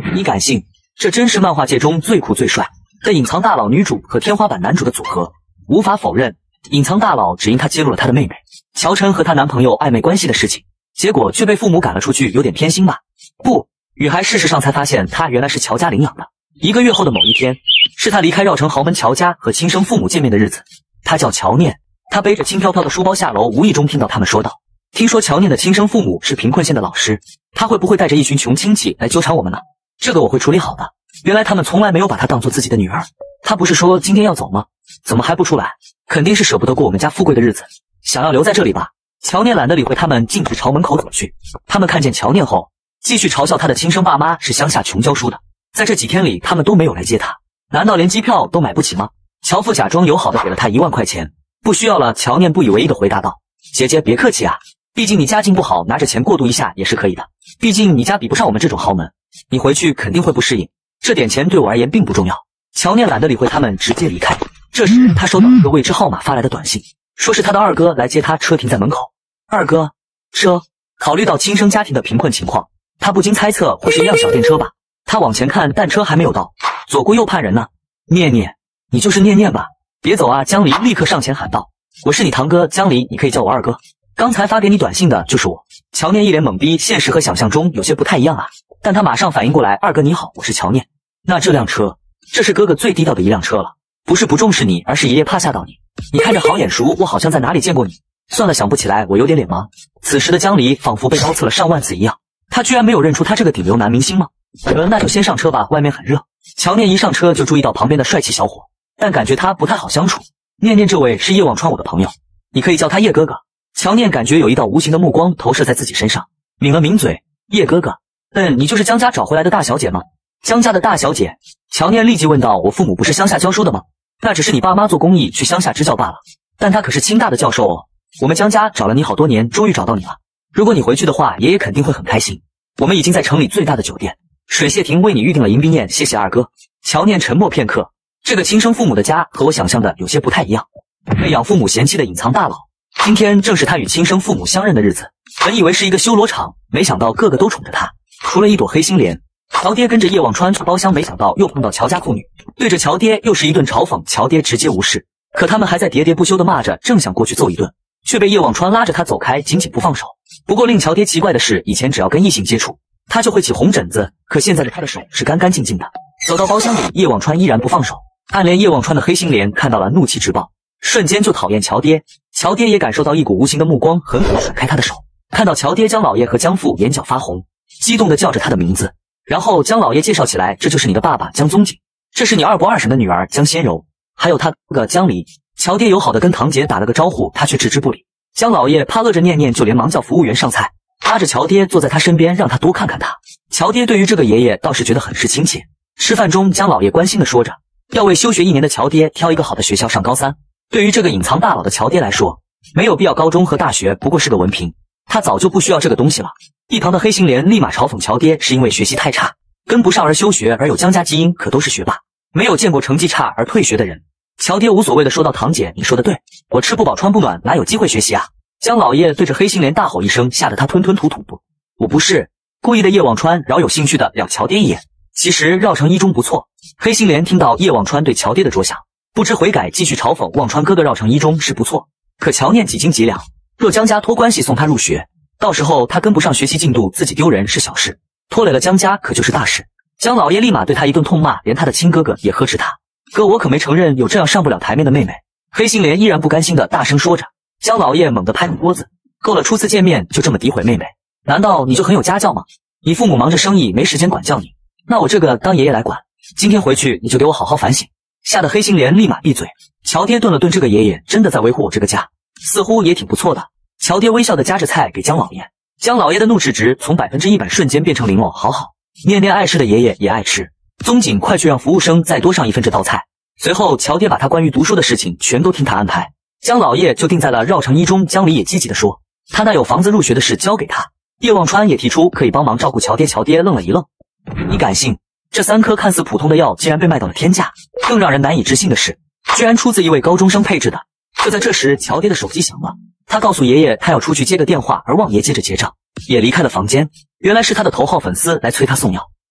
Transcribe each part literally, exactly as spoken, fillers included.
你敢信？这真是漫画界中最酷最帅的隐藏大佬女主和天花板男主的组合。无法否认，隐藏大佬只因他揭露了他的妹妹乔晨和她男朋友暧昧关系的事情，结果却被父母赶了出去，有点偏心吧？不，雨孩事实上才发现他原来是乔家领养的。一个月后的某一天，是他离开绕城豪门乔家和亲生父母见面的日子。他叫乔念，他背着轻飘飘的书包下楼，无意中听到他们说道：听说乔念的亲生父母是贫困县的老师，他会不会带着一群穷亲戚来纠缠我们呢？这个我会处理好的。原来他们从来没有把她当做自己的女儿。他不是说今天要走吗？怎么还不出来？肯定是舍不得过我们家富贵的日子，想要留在这里吧。乔念懒得理会他们，径直朝门口走去。他们看见乔念后，继续嘲笑他的亲生爸妈是乡下穷教书的，在这几天里他们都没有来接他，难道连机票都买不起吗？乔父假装友好的给了他一万块钱。不需要了，乔念不以为意的回答道：姐姐别客气啊，毕竟你家境不好，拿着钱过渡一下也是可以的，毕竟你家比不上我们这种豪门，你回去肯定会不适应，这点钱对我而言并不重要。乔念懒得理会他们，直接离开。这时他收到一个未知号码发来的短信，说是他的二哥来接他，车停在门口。二哥，车？考虑到亲生家庭的贫困情况，他不禁猜测会是一辆小电车吧。他往前看，但车还没有到，左顾右盼人呢。念念，你就是念念吧？别走啊！江离立刻上前喊道：我是你堂哥江离，你可以叫我二哥。刚才发给你短信的就是我。乔念一脸懵逼，现实和想象中有些不太一样啊。但他马上反应过来，二哥你好，我是乔念。那这辆车，这是哥哥最地道的一辆车了，不是不重视你，而是爷爷怕吓到你。你看着好眼熟，我好像在哪里见过你。算了，想不起来，我有点脸盲。此时的江离仿佛被刀刺了上万次一样，他居然没有认出他这个顶流男明星吗？呃，那就先上车吧，外面很热。乔念一上车就注意到旁边的帅气小伙，但感觉他不太好相处。念念，这位是叶望川，我的朋友，你可以叫他叶哥哥。乔念感觉有一道无形的目光投射在自己身上，抿了抿嘴，叶哥哥，嗯，你就是江家找回来的大小姐吗？江家的大小姐？乔念立即问道，我父母不是乡下教书的吗？那只是你爸妈做公益去乡下支教罢了，但他可是清大的教授哦。我们江家找了你好多年，终于找到你了。如果你回去的话，爷爷肯定会很开心。我们已经在城里最大的酒店水榭亭为你预定了迎宾宴，谢谢二哥。乔念沉默片刻，这个亲生父母的家和我想象的有些不太一样。被养父母嫌弃的隐藏大佬，今天正是他与亲生父母相认的日子。本以为是一个修罗场，没想到个个都宠着他，除了一朵黑心莲。乔爹跟着叶望川去包厢，没想到又碰到乔家妇女，对着乔爹又是一顿嘲讽，乔爹直接无视。可他们还在喋喋不休地骂着，正想过去揍一顿，却被叶望川拉着他走开，紧紧不放手。不过令乔爹奇怪的是，以前只要跟异性接触，他就会起红疹子，可现在的他的手是干干净净的。走到包厢里，叶望川依然不放手。暗恋叶望川的黑心莲看到了，怒气直爆，瞬间就讨厌乔爹。乔爹也感受到一股无形的目光，狠狠地甩开他的手。看到乔爹江老爷和江父眼角发红，激动地叫着他的名字。然后江老爷介绍起来，这就是你的爸爸江宗景，这是你二伯二婶的女儿江仙柔，还有他哥江离。乔爹友好的跟堂姐打了个招呼，他却置之不理。江老爷怕饿着念念，就连忙叫服务员上菜，拉着乔爹坐在他身边，让他多看看他。乔爹对于这个爷爷倒是觉得很是亲切。吃饭中，江老爷关心地说着，要为休学一年的乔爹挑一个好的学校上高三。对于这个隐藏大佬的乔爹来说，没有必要高中和大学，不过是个文凭，他早就不需要这个东西了。一旁的黑心莲立马嘲讽乔爹是因为学习太差，跟不上而休学，而有江家基因可都是学霸，没有见过成绩差而退学的人。乔爹无所谓的说道，堂姐你说的对，我吃不饱穿不暖，哪有机会学习啊？江老爷对着黑心莲大吼一声，吓得他吞吞吐吐。不，我不是故意的。叶望川饶有兴趣的瞟乔爹一眼，其实绕城一中不错。黑心莲听到叶望川对乔爹的着想，不知悔改，继续嘲讽望川哥哥绕城一中是不错，可乔念几斤几两，若江家托关系送他入学，到时候他跟不上学习进度，自己丢人是小事，拖累了江家可就是大事。江老爷立马对他一顿痛骂，连他的亲哥哥也呵斥他，哥我可没承认有这样上不了台面的妹妹。黑心莲依然不甘心的大声说着。江老爷猛地拍了桌子，够了，初次见面就这么诋毁妹妹，难道你就很有家教吗？你父母忙着生意没时间管教你，那我这个当爷爷来管，今天回去你就给我好好反省。吓得黑心莲立马闭嘴。乔爹顿了顿，这个爷爷真的在维护我这个家，似乎也挺不错的。乔爹微笑的夹着菜给江老爷，江老爷的怒斥值从百分之一百瞬间变成零哦，好好，念念爱吃的爷爷也爱吃。宗景，快去让服务生再多上一份这道菜。随后乔爹把他关于读书的事情全都听他安排，江老爷就定在了绕城一中。江离也积极地说，他那有房子入学的事交给他。叶望川也提出可以帮忙照顾乔爹。乔爹愣了一愣，你敢信这三颗看似普通的药竟然被卖到了天价？更让人难以置信的是，居然出自一位高中生配置的。就在这时，乔爹的手机响了，他告诉爷爷他要出去接个电话，而望爷接着结账也离开了房间。原来是他的头号粉丝来催他送药。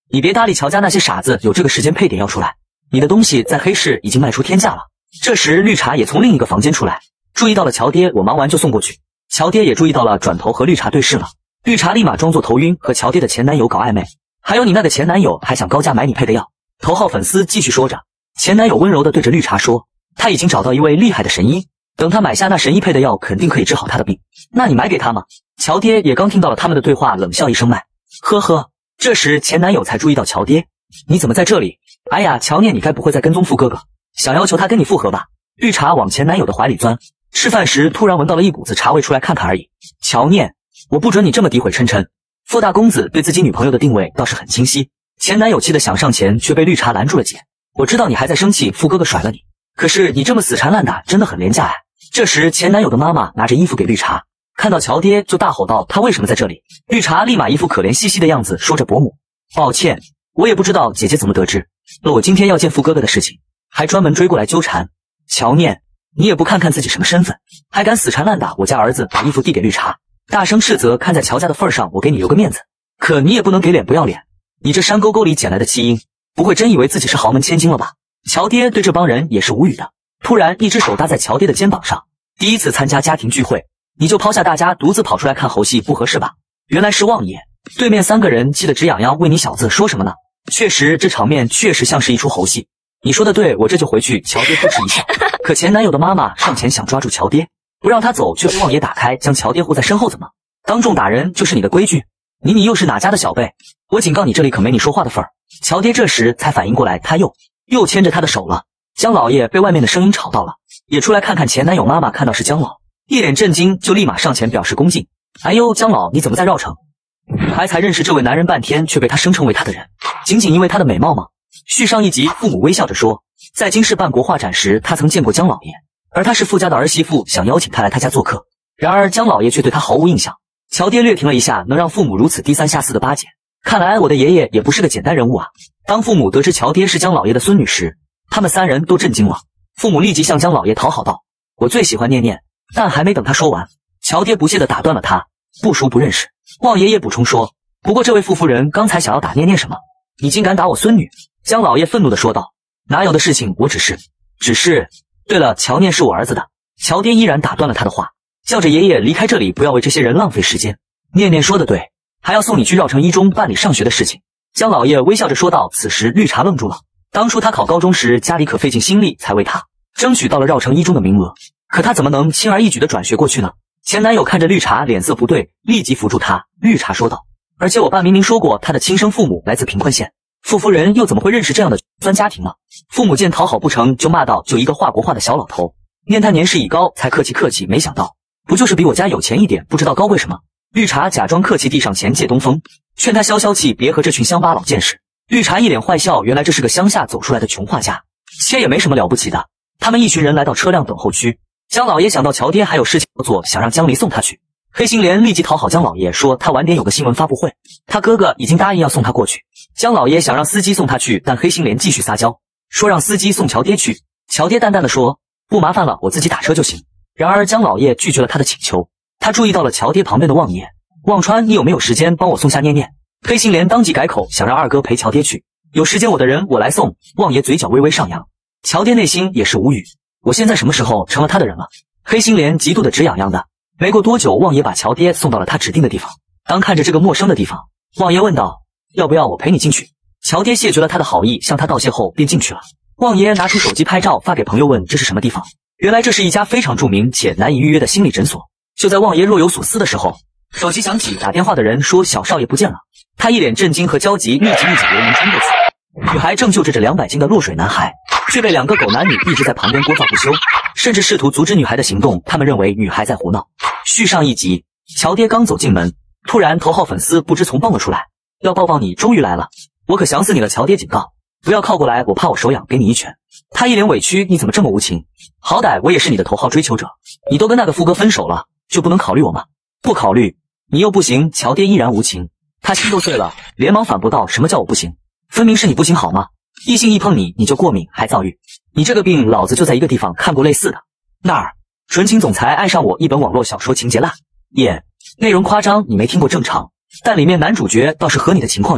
你别搭理乔家那些傻子，有这个时间配点要出来。你的东西在黑市已经卖出天价了。这时绿茶也从另一个房间出来，注意到了乔爹，我忙完就送过去。乔爹也注意到了，转头和绿茶对视了。绿茶立马装作头晕，和乔爹的前男友搞暧昧。还有你那个前男友还想高价买你配的药。头号粉丝继续说着，前男友温柔地对着绿茶说，他已经找到一位厉害的神医，等他买下那神医配的药，肯定可以治好他的病。那你买给他吗？乔爹也刚听到了他们的对话，冷笑一声卖。呵呵。这时前男友才注意到乔爹，你怎么在这里？哎呀，乔念，你该不会在跟踪富哥哥，想要求他跟你复合吧？绿茶往前男友的怀里钻。吃饭时突然闻到了一股子茶味，出来看看而已。乔念，我不准你这么诋毁琛琛。傅大公子对自己女朋友的定位倒是很清晰。前男友气得想上前，却被绿茶拦住了。姐，我知道你还在生气，富哥哥甩了你，可是你这么死缠烂打，真的很廉价哎。这时前男友的妈妈拿着衣服给绿茶，看到乔爹就大吼道，他为什么在这里？绿茶立马一副可怜兮兮的样子，说着伯母，抱歉，我也不知道姐姐怎么得知了我今天要见富哥哥的事情，还专门追过来纠缠。乔念，你也不看看自己什么身份，还敢死缠烂打我家儿子？把衣服递给绿茶，大声斥责，看在乔家的份上，我给你留个面子，可你也不能给脸不要脸。你这山沟沟里捡来的弃婴，不会真以为自己是豪门千金了吧？乔爹对这帮人也是无语的。突然一只手搭在乔爹的肩膀上，第一次参加家庭聚会，你就抛下大家独自跑出来看猴戏，不合适吧？原来是望爷。对面三个人气得直痒痒，为你小子说什么呢？确实，这场面确实像是一出猴戏。你说的对，我这就回去。乔爹扑哧一笑，可前男友的妈妈上前想抓住乔爹，不让他走，却被望爷打开，将乔爹护在身后。怎么当众打人就是你的规矩？你你又是哪家的小辈？我警告你，这里可没你说话的份儿。乔爹这时才反应过来，他又又牵着他的手了。江老爷被外面的声音吵到了，也出来看看。前男友妈妈看到是江老，一脸震惊，就立马上前表示恭敬。哎呦，江老，你怎么在绕城？女孩才认识这位男人半天，却被他声称为他的人，仅仅因为他的美貌吗？续上一集，父母微笑着说，在京市办国画展时，他曾见过江老爷，而他是富家的儿媳妇，想邀请他来他家做客。然而江老爷却对他毫无印象。乔爹略停了一下，能让父母如此低三下四的巴结，看来我的爷爷也不是个简单人物啊。当父母得知乔爹是江老爷的孙女时，他们三人都震惊了。父母立即向江老爷讨好道，我最喜欢念念。但还没等他说完，乔爹不屑地打断了他，不熟不认识。望爷爷补充说，不过这位傅夫人刚才想要打念念什么？你竟敢打我孙女？江老爷愤怒地说道，哪有的事情，我只是只是对了，乔念是我儿子的。乔爹依然打断了他的话，叫着爷爷离开这里，不要为这些人浪费时间。念念说的对，还要送你去绕城一中办理上学的事情。江老爷微笑着说道。此时绿茶愣住了，当初他考高中时，家里可费尽心力才为他争取到了绕城一中的名额，可他怎么能轻而易举地转学过去呢？前男友看着绿茶脸色不对，立即扶住他。绿茶说道，而且我爸明明说过他的亲生父母来自贫困县，傅夫人又怎么会认识这样的酸家庭呢？父母见讨好不成，就骂道，就一个画国画的小老头，念他年事已高，才客气客气，没想到不就是比我家有钱一点，不知道高贵什么。绿茶假装客气递上前借东风，劝他消消气，别和这群乡巴佬见识。绿茶一脸坏笑，原来这是个乡下走出来的穷画家，切也没什么了不起的。他们一群人来到车辆等候区，江老爷想到乔爹还有事情要做，想让江离送他去。黑心莲立即讨好江老爷，说他晚点有个新闻发布会，他哥哥已经答应要送他过去。江老爷想让司机送他去，但黑心莲继续撒娇，说让司机送乔爹去。乔爹淡淡的说，不麻烦了，我自己打车就行。然而江老爷拒绝了他的请求。他注意到了乔爹旁边的望爷，望川，你有没有时间帮我送下念念？黑心莲当即改口，想让二哥陪乔爹去。有时间我的人我来送。望爷嘴角微微上扬，乔爹内心也是无语，我现在什么时候成了他的人了？黑心莲极度的直痒痒的。没过多久，望爷把乔爹送到了他指定的地方。当看着这个陌生的地方，望爷问道，要不要我陪你进去？乔爹谢绝了他的好意，向他道谢后便进去了。望爷拿出手机拍照发给朋友，问这是什么地方？原来这是一家非常著名且难以预约的心理诊所。就在望爷若有所思的时候，手机响起，打电话的人说小少爷不见了。他一脸震惊和焦急，立即一脚油门冲过去。女孩正救治着两百斤的落水男孩，却被两个狗男女一直在旁边聒噪不休，甚至试图阻止女孩的行动。他们认为女孩在胡闹。续上一集，乔爹刚走进门，突然头号粉丝不知从蹦了出来，要抱抱你，终于来了，我可想死你了。乔爹警告，不要靠过来，我怕我手痒，给你一拳。他一脸委屈，你怎么这么无情？好歹我也是你的头号追求者，你都跟那个富哥分手了，就不能考虑我吗？不考虑你又不行。乔爹依然无情，他心都碎了，连忙反驳道，什么叫我不行？分明是你不行好吗？异性一碰你你就过敏还躁郁，你这个病老子就在一个地方看过类似的，那儿纯情总裁爱上我，一本网络小说情节烂，演内容夸张，你没听过正常，但里面男主角倒是和你的情况一样。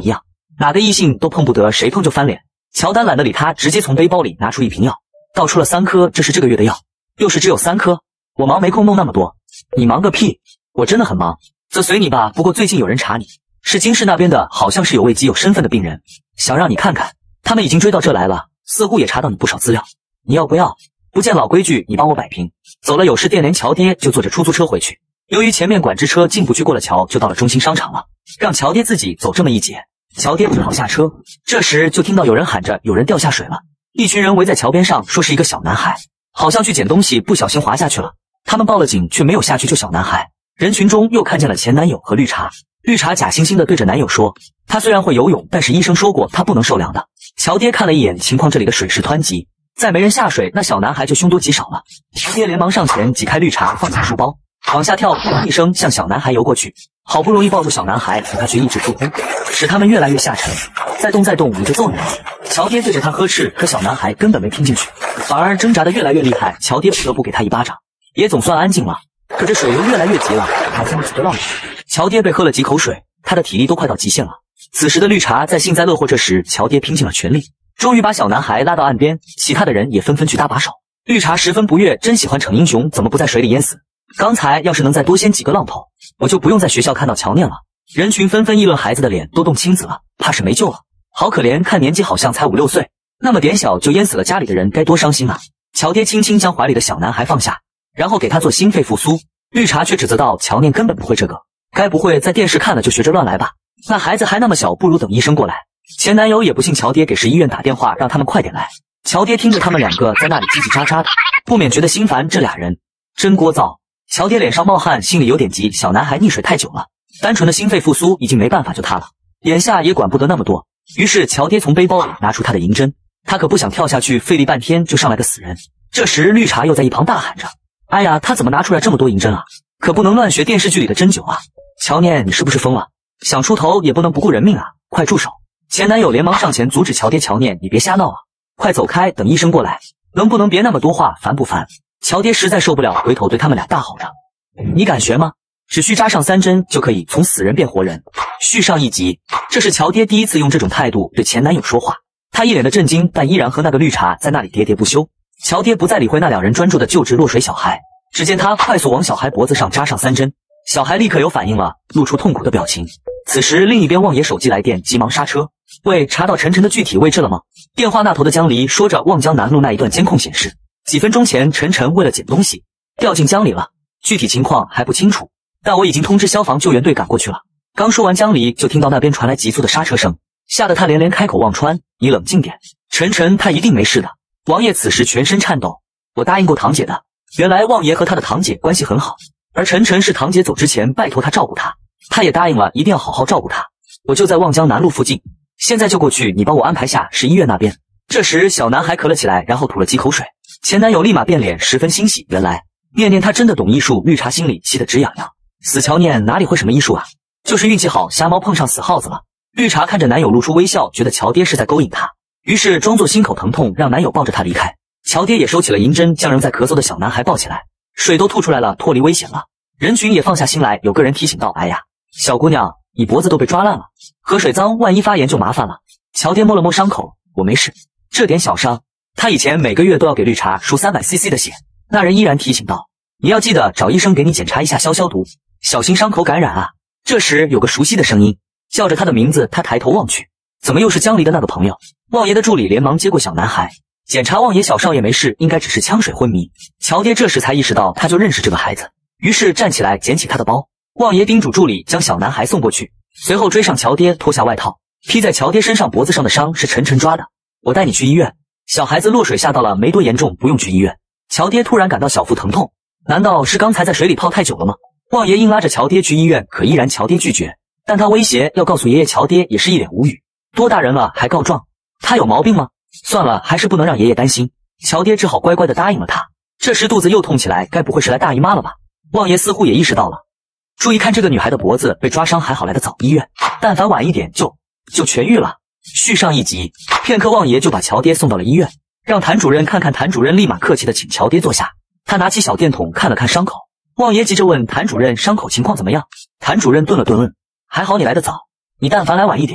哪个异性都碰不得，谁碰就翻脸。乔丹懒得理他，直接从背包里拿出一瓶药，倒出了三颗，这是这个月的药，又是只有三颗。我忙没空弄那么多。你忙个屁，我真的很忙。这随你吧，不过最近有人查你，是京市那边的，好像是有位极有身份的病人，想让你看看，他们已经追到这来了，似乎也查到你不少资料，你要不要？不见老规矩，你帮我摆平。走了有事电联乔爹就坐着出租车回去，由于前面管制车进不去，过了桥就到了中心商场了，让乔爹自己走这么一截，乔爹只好下车。这时就听到有人喊着有人掉下水了，一群人围在桥边上，说是一个小男孩，好像去捡东西不小心滑下去了，他们报了警却没有下去救小男孩。人群中又看见了前男友和绿茶，绿茶假惺惺地对着男友说，他虽然会游泳，但是医生说过他不能受凉的。乔爹看了一眼情况，这里的水势湍急，再没人下水，那小男孩就凶多吉少了。乔爹连忙上前挤开绿茶，放下书包，往下跳，砰一声向小男孩游过去，好不容易抱住小男孩，可他却一直触空，使他们越来越下沉。再动再动，我就揍你了！乔爹对着他呵斥，可小男孩根本没听进去，反而挣扎得越来越厉害。乔爹不得不给他一巴掌，也总算安静了。可这水流越来越急了，好像急着浪。乔爹被喝了几口水，他的体力都快到极限了。此时的绿茶在幸灾乐祸，这时乔爹拼尽了全力，终于把小男孩拉到岸边，其他的人也纷纷去搭把手。绿茶十分不悦，真喜欢逞英雄，怎么不在水里淹死？刚才要是能再多掀几个浪头，我就不用在学校看到乔念了。人群纷纷议论，孩子的脸都冻青紫了，怕是没救了，好可怜，看年纪好像才五六岁，那么点小就淹死了，家里的人该多伤心啊！乔爹轻轻将怀里的小男孩放下，然后给他做心肺复苏。绿茶却指责道，乔念根本不会这个，该不会在电视看了就学着乱来吧？那孩子还那么小，不如等医生过来。前男友也不信乔爹给市医院打电话，让他们快点来。乔爹听着他们两个在那里叽叽喳喳的，不免觉得心烦，这俩人真聒噪。乔爹脸上冒汗，心里有点急，小男孩溺水太久了，单纯的心肺复苏已经没办法救他了，眼下也管不得那么多。于是乔爹从背包里拿出他的银针，他可不想跳下去，费力半天就上来个死人。这时绿茶又在一旁大喊着，哎呀，他怎么拿出来这么多银针啊？可不能乱学电视剧里的针灸啊！乔念，你是不是疯了？想出头也不能不顾人命啊！快住手！前男友连忙上前阻止乔爹，乔念，你别瞎闹啊，快走开，等医生过来，能不能别那么多话，烦不烦？乔爹实在受不了，回头对他们俩大吼着，你敢学吗？只需扎上三针就可以从死人变活人。续上一集。这是乔爹第一次用这种态度对前男友说话，他一脸的震惊，但依然和那个绿茶在那里喋喋不休。乔爹不再理会那两人，专注的救治落水小孩。只见他快速往小孩脖子上扎上三针，小孩立刻有反应了，露出痛苦的表情。此时另一边望爷手机来电，急忙刹车。喂，查到晨晨的具体位置了吗？电话那头的江离说着，望江南路那一段监控显示，几分钟前晨晨为了捡东西掉进江里了，具体情况还不清楚，但我已经通知消防救援队赶过去了。刚说完，江离就听到那边传来急促的刹车声，吓得他连连开口，望川，你冷静点，晨晨他一定没事的。王爷此时全身颤抖，我答应过堂姐的。原来望爷和他的堂姐关系很好，而晨晨是堂姐走之前拜托他照顾他，他也答应了一定要好好照顾他。我就在望江南路附近，现在就过去，你帮我安排下市医院那边。这时小男孩咳了起来，然后吐了几口水，前男友立马变脸，十分欣喜，原来念念他真的懂医术。绿茶心里气得直痒痒，死乔念哪里会什么医术啊，就是运气好，瞎猫碰上死耗子了。绿茶看着男友露出微笑，觉得乔爹是在勾引他，于是装作心口疼痛，让男友抱着他离开。乔爹也收起了银针，将仍在咳嗽的小男孩抱起来，水都吐出来了，脱离危险了。人群也放下心来，有个人提醒道，哎呀，小姑娘，你脖子都被抓烂了，喝水脏，万一发炎就麻烦了。乔爹摸了摸伤口，我没事，这点小伤。他以前每个月都要给绿茶输 三百 C C 的血。那人依然提醒道，你要记得找医生给你检查一下，消消毒，小心伤口感染啊。这时有个熟悉的声音叫着他的名字，他抬头望去，怎么又是江离的那个朋友？望爷的助理连忙接过小男孩，检查望爷小少爷没事，应该只是呛水昏迷。乔爹这时才意识到他就认识这个孩子，于是站起来捡起他的包。望爷叮嘱助理将小男孩送过去，随后追上乔爹，脱下外套披在乔爹身上，脖子上的伤是晨晨抓的，我带你去医院。小孩子落水吓到了，没多严重，不用去医院。乔爹突然感到小腹疼痛，难道是刚才在水里泡太久了吗？望爷硬拉着乔爹去医院，可依然乔爹拒绝，但他威胁要告诉爷爷。乔爹也是一脸无语，多大人了还告状，他有毛病吗？算了，还是不能让爷爷担心。乔爹只好乖乖地答应了他。这时肚子又痛起来，该不会是来大姨妈了吧？望爷似乎也意识到了，注意看这个女孩的脖子被抓伤，还好来得早，医院但凡晚一点就就痊愈了。续上一集。片刻，望爷就把乔爹送到了医院，让谭主任看看。谭主任立马客气地请乔爹坐下，他拿起小电筒看了看伤口。望爷急着问谭主任伤口情况怎么样。谭主任顿了顿问，还好你来得早，你但凡来晚一点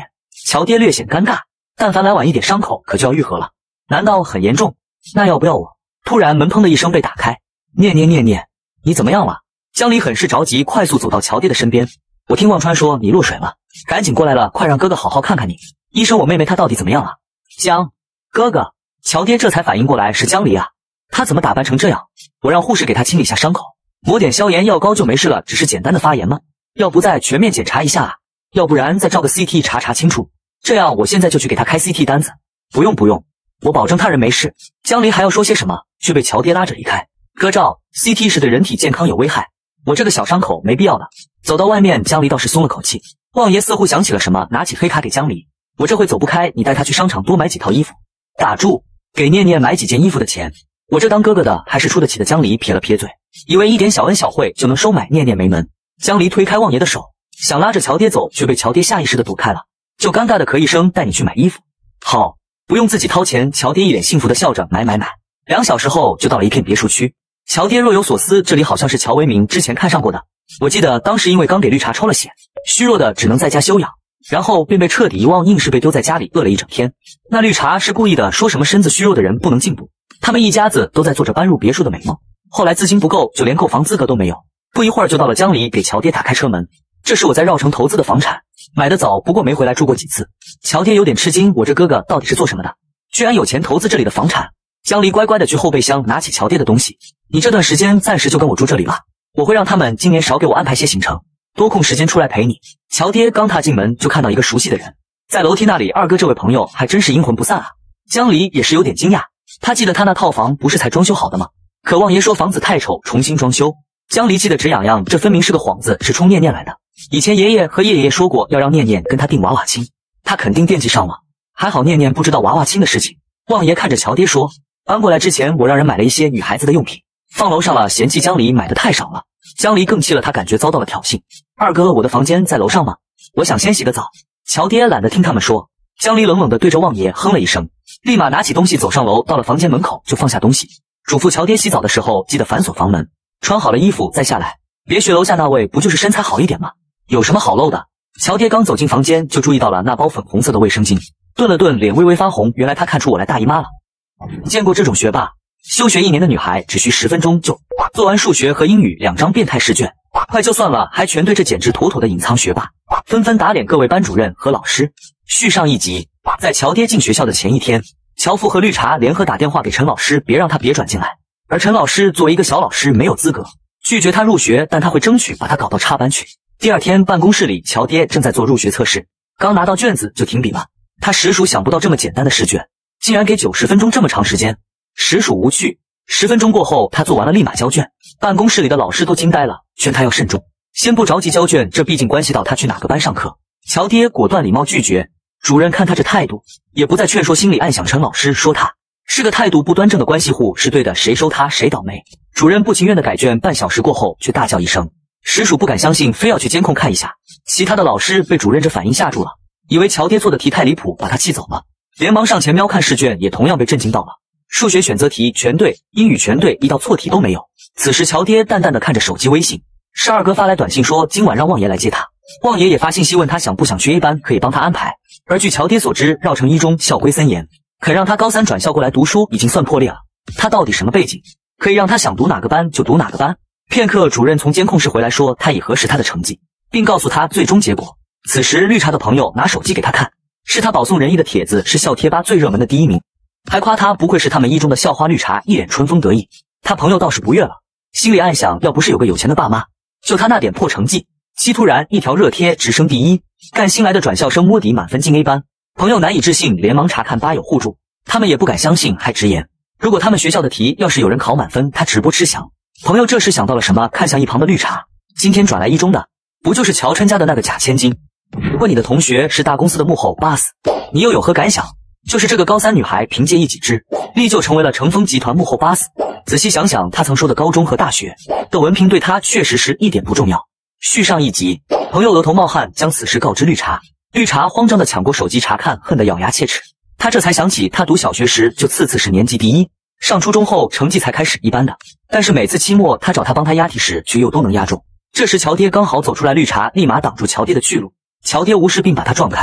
乔爹略显尴尬，但凡来晚一点，伤口可就要愈合了。难道很严重？那要不要我？突然门砰的一声被打开，念念念念，你怎么样了？江离很是着急，快速走到乔爹的身边。我听忘川说你落水了，赶紧过来了，快让哥哥好好看看你。医生，我妹妹她到底怎么样了？江哥哥，乔爹这才反应过来是江离啊，他怎么打扮成这样？我让护士给他清理下伤口，抹点消炎药膏就没事了，只是简单的发炎吗？要不再全面检查一下啊？要不然再照个 C T 查查清楚。这样我现在就去给他开 C T 单子。不用不用，我保证他人没事。江离还要说些什么，却被乔爹拉着离开。哥照 C T 是对人体健康有危害，我这个小伤口没必要了。走到外面，江离倒是松了口气。旺爷似乎想起了什么，拿起黑卡给江离，我这回走不开，你带他去商场多买几套衣服。打住，给念念买几件衣服的钱，我这当哥哥的还是出得起的。江离撇了撇嘴，以为一点小恩小惠就能收买念念没门。江离推开旺爷的手，想拉着乔爹走，却被乔爹下意识的躲开了，就尴尬的咳一声，带你去买衣服。好，不用自己掏钱。乔爹一脸幸福的笑着，买买买。两小时后就到了一片别墅区。乔爹若有所思，这里好像是乔为民之前看上过的，我记得当时因为刚给绿茶抽了血，虚弱的只能在家休养，然后便被彻底遗忘，硬是被丢在家里饿了一整天。那绿茶是故意的，说什么身子虚弱的人不能进步。他们一家子都在做着搬入别墅的美梦，后来资金不够，就连购房资格都没有。不一会儿就到了江离给乔爹打开车门，这是我在绕城投资的房产，买的早，不过没回来住过几次。乔爹有点吃惊，我这哥哥到底是做什么的，居然有钱投资这里的房产。江离乖乖的去后备箱拿起乔爹的东西，你这段时间暂时就跟我住这里了，我会让他们今年少给我安排些行程，多空时间出来陪你。乔爹刚踏进门就看到一个熟悉的人，在楼梯那里，二哥这位朋友还真是阴魂不散啊。江离也是有点惊讶，他记得他那套房不是才装修好的吗？可旺爷说房子太丑，重新装修。江离气得直痒痒，这分明是个幌子，是冲念念来的。以前爷爷和叶爷爷说过要让念念跟他订娃娃亲，他肯定惦记上了。还好念念不知道娃娃亲的事情。旺爷看着乔爹说，搬过来之前我让人买了一些女孩子的用品，放楼上了，嫌弃江离买的太少了。江离更气了，他感觉遭到了挑衅。二哥，我的房间在楼上吗？我想先洗个澡。乔爹懒得听他们说。江离冷冷地对着旺爷哼了一声，立马拿起东西走上楼，到了房间门口就放下东西，嘱咐乔爹洗澡的时候记得反锁房门，穿好了衣服再下来，别学楼下那位，不就是身材好一点吗？有什么好露的？乔爹刚走进房间就注意到了那包粉红色的卫生巾，顿了顿，脸微微发红，原来他看出我来大姨妈了。见过这种学霸，休学一年的女孩只需十分钟就做完数学和英语两张变态试卷，快就算了，还全对，这简直妥妥的隐藏学霸。纷纷打脸各位班主任和老师。续上一集，在乔爹进学校的前一天，乔父和绿茶联合打电话给陈老师，别让他别转进来。而陈老师作为一个小老师没有资格，拒绝他入学，但他会争取把他搞到插班去。第二天办公室里，乔爹正在做入学测试，刚拿到卷子就停笔了。他实属想不到这么简单的试卷竟然给九十分钟这么长时间，实属无趣。十分钟过后，他做完了立马交卷，办公室里的老师都惊呆了，劝他要慎重，先不着急交卷，这毕竟关系到他去哪个班上课。乔爹果断礼貌拒绝。主任看他这态度，也不再劝说，心里暗想陈老师说他是个态度不端正的关系户，是对的，谁收他谁倒霉。主任不情愿的改卷，半小时过后却大叫一声，实属不敢相信，非要去监控看一下。其他的老师被主任这反应吓住了，以为乔爹做的题太离谱，把他气走了，连忙上前瞄看试卷，也同样被震惊到了。数学选择题全对，英语全对，一道错题都没有。此时乔爹淡淡的看着手机微信，是二哥发来短信说今晚让旺爷来接他。旺爷也发信息问他想不想去 A 班，可以帮他安排。而据乔爹所知，绕城一中校规森严，肯让他高三转校过来读书已经算破例了。他到底什么背景，可以让他想读哪个班就读哪个班？片刻，主任从监控室回来说他已核实他的成绩，并告诉他最终结果。此时绿茶的朋友拿手机给他看，是他保送仁义的帖子，是校贴吧最热门的第一名，还夸他不愧是他们一中的校花。绿茶一脸春风得意，他朋友倒是不悦了，心里暗想要不是有个有钱的爸妈，就他那点破成绩，期突然一条热贴直升第一，干新来的转校生摸底满分进 A 班。朋友难以置信，连忙查看吧友互助，他们也不敢相信，还直言如果他们学校的题要是有人考满分，他直播吃翔。朋友这时想到了什么，看向一旁的绿茶，今天转来一中的不就是乔琛家的那个假千金？问你的同学是大公司的幕后 boss， 你又有何感想？就是这个高三女孩凭借一己之力就成为了成峰集团幕后 boss。 仔细想想，她曾说的高中和大学的文凭对她确实是一点不重要。续上一集，朋友额头冒汗，将此事告知绿茶。绿茶慌张地抢过手机查看，恨得咬牙切齿。他这才想起，他读小学时就次次是年级第一，上初中后成绩才开始一般的，但是每次期末他找他帮他押题时，却又都能押中。这时乔爹刚好走出来，绿茶立马挡住乔爹的去路。乔爹无视并把他撞开，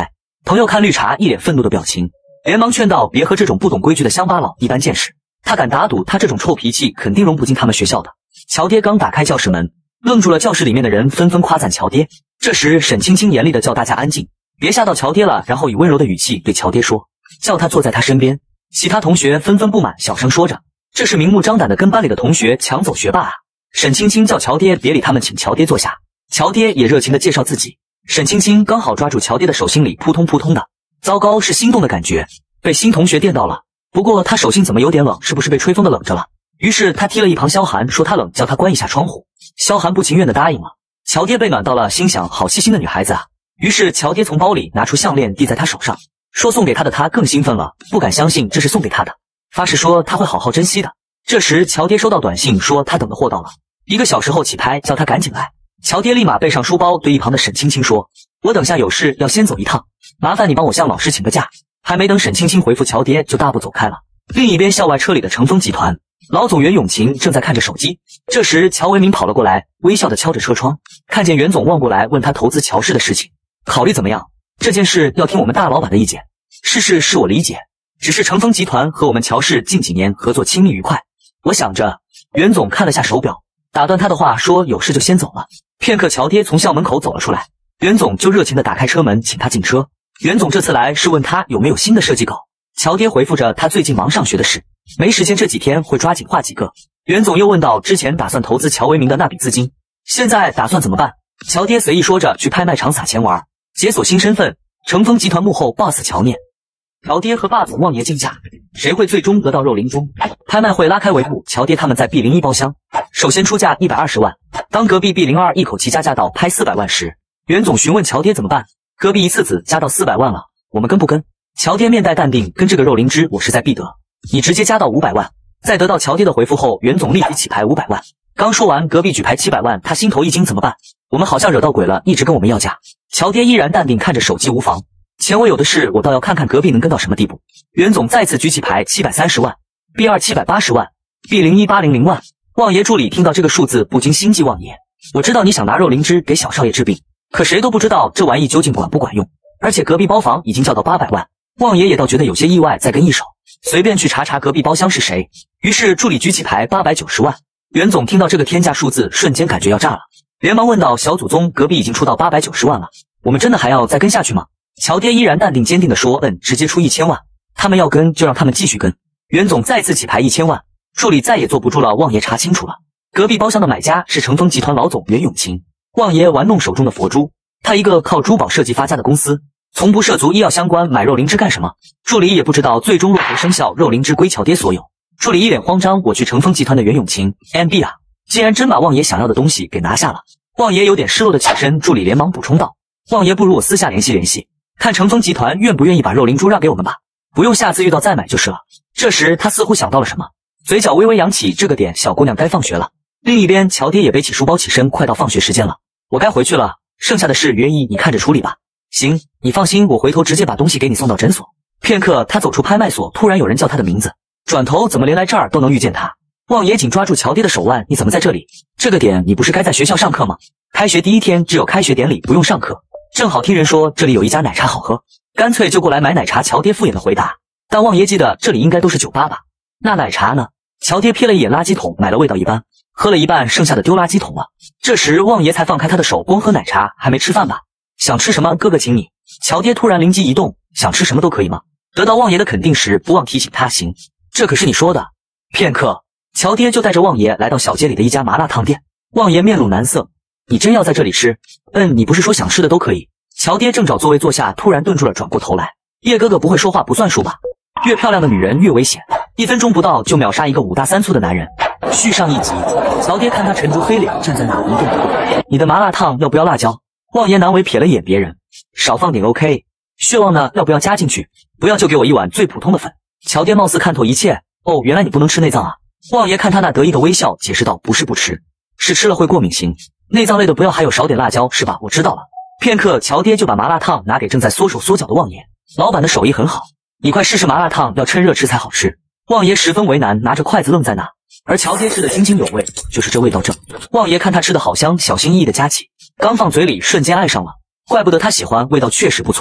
朋友看绿茶一脸愤怒的表情，连忙劝道：“别和这种不懂规矩的乡巴佬一般见识。他敢打赌，他这种臭脾气肯定融不进他们学校的。”乔爹刚打开教室门，愣住了，教室里面的人纷纷夸赞乔爹。这时，沈青青严厉的叫大家安静，别吓到乔爹了，然后以温柔的语气对乔爹说，叫他坐在他身边。其他同学纷纷不满，小声说着：“这是明目张胆的跟班里的同学抢走学霸啊！”沈青青叫乔爹别理他们，请乔爹坐下。乔爹也热情的介绍自己。沈青青刚好抓住乔爹的手心里扑通扑通的，糟糕，是心动的感觉，被新同学电到了。不过他手心怎么有点冷，是不是被吹风的冷着了？于是他踢了一旁萧寒，说他冷，叫他关一下窗户。萧寒不情愿的答应了。乔爹被暖到了，心想好细心的女孩子啊。于是乔爹从包里拿出项链递在他手上，说送给他的，他更兴奋了，不敢相信这是送给他的，发誓说他会好好珍惜的。这时乔爹收到短信说他等的货到了，一个小时后起拍，叫他赶紧来。乔爹立马背上书包，对一旁的沈青青说，我等下有事要先走一趟，麻烦你帮我向老师请个假。还没等沈青青回复乔爹，就大步走开了。另一边校外车里的成风集团老总袁永晴正在看着手机，这时乔维明跑了过来，微笑的敲着车窗，看见袁总望过来问他投资乔氏的事情考虑怎么样。这件事要听我们大老板的意见。是是是，我理解，只是成风集团和我们乔氏近几年合作亲密愉快，我想着。袁总看了下手表，打断他的话说有事就先走了。片刻，乔爹从校门口走了出来，袁总就热情的打开车门请他进车。袁总这次来是问他有没有新的设计稿，乔爹回复着他最近忙上学的事，没时间，这几天会抓紧画几个。袁总又问到之前打算投资乔维明的那笔资金，现在打算怎么办？乔爹随意说着去拍卖场撒钱玩，解锁新身份，成风集团幕后 boss 乔念。乔爹和霸总望爷竞价，谁会最终得到肉林中？拍卖会拉开帷幕，乔爹他们在 B 零一包厢，首先出价一百二十万。当隔壁 B 零二一口气加价到拍四百万时，袁总询问乔爹怎么办？隔壁一次子加到四百万了，我们跟不跟？乔爹面带淡定，跟这个肉灵芝我势在必得，你直接加到五百万。在得到乔爹的回复后，袁总立即起牌五百万。刚说完，隔壁举牌七百万，他心头一惊，怎么办？我们好像惹到鬼了，一直跟我们要价。乔爹依然淡定，看着手机无妨，钱我有的是，我倒要看看隔壁能跟到什么地步。袁总再次举起牌七百三十万 ，B 二七百八十万 ，B 零一八零零万。望爷助理听到这个数字不禁心悸，望爷，我知道你想拿肉灵芝给小少爷治病，可谁都不知道这玩意究竟管不管用。而且隔壁包房已经叫到八百万，望爷也倒觉得有些意外，再跟一手，随便去查查隔壁包厢是谁。于是助理举起牌八百九十万。袁总听到这个天价数字，瞬间感觉要炸了，连忙问道：小祖宗，隔壁已经出到八百九十万了，我们真的还要再跟下去吗？乔爹依然淡定坚定地说：嗯，直接出一千万，他们要跟就让他们继续跟。袁总再次起牌一千万，助理再也坐不住了，望爷查清楚了，隔壁包厢的买家是成风集团老总袁永晴。望爷玩弄手中的佛珠，他一个靠珠宝设计发家的公司，从不涉足医药相关，买肉灵芝干什么？助理也不知道，最终落回生效，肉灵芝归乔爹所有。助理一脸慌张，我去成风集团的袁永晴 M B 啊，竟然真把望爷想要的东西给拿下了。望爷有点失落的起身，助理连忙补充道：望爷，不如我私下联系联系，看成风集团愿不愿意把肉灵珠让给我们吧，不用下次遇到再买就是了。这时他似乎想到了什么，嘴角微微扬起，这个点小姑娘该放学了。另一边乔爹也背起书包起身，快到放学时间了，我该回去了，剩下的事袁姨你看着处理吧。行，你放心，我回头直接把东西给你送到诊所。片刻，他走出拍卖所，突然有人叫他的名字，转头怎么连来这儿都能遇见他。望爷紧抓住乔爹的手腕，你怎么在这里？这个点你不是该在学校上课吗？开学第一天只有开学典礼，不用上课。正好听人说这里有一家奶茶好喝，干脆就过来买奶茶。乔爹敷衍的回答，但望爷记得这里应该都是酒吧吧？那奶茶呢？乔爹瞥了一眼垃圾桶，买了味道一般，喝了一半，剩下的丢垃圾桶了。这时望爷才放开他的手，光喝奶茶还没吃饭吧？想吃什么哥哥请你。乔爹突然灵机一动，想吃什么都可以吗？得到望爷的肯定时，不忘提醒他，行，这可是你说的。片刻，乔爹就带着望爷来到小街里的一家麻辣烫店。望爷面露难色，你真要在这里吃？嗯，你不是说想吃的都可以？乔爹正找座位坐下，突然顿住了，转过头来，叶哥哥不会说话不算数吧？越漂亮的女人越危险，一分钟不到就秒杀一个五大三粗的男人。续上一集，乔爹看他沉着黑脸站在那一动不动。你的麻辣烫要不要辣椒？望爷难为瞥了眼别人，少放点 OK。血旺呢，要不要加进去？不要就给我一碗最普通的粉。乔爹貌似看透一切，哦，原来你不能吃内脏啊。望爷看他那得意的微笑，解释道：不是不吃，是吃了会过敏型，内脏类的不要，还有少点辣椒是吧？我知道了。片刻，乔爹就把麻辣烫拿给正在缩手缩脚的望爷，老板的手艺很好，你快试试麻辣烫，要趁热吃才好吃。望爷十分为难，拿着筷子愣在那，而乔爹吃的津津有味，就是这味道正。望爷看他吃的好香，小心翼翼的夹起，刚放嘴里瞬间爱上了，怪不得他喜欢，味道确实不错。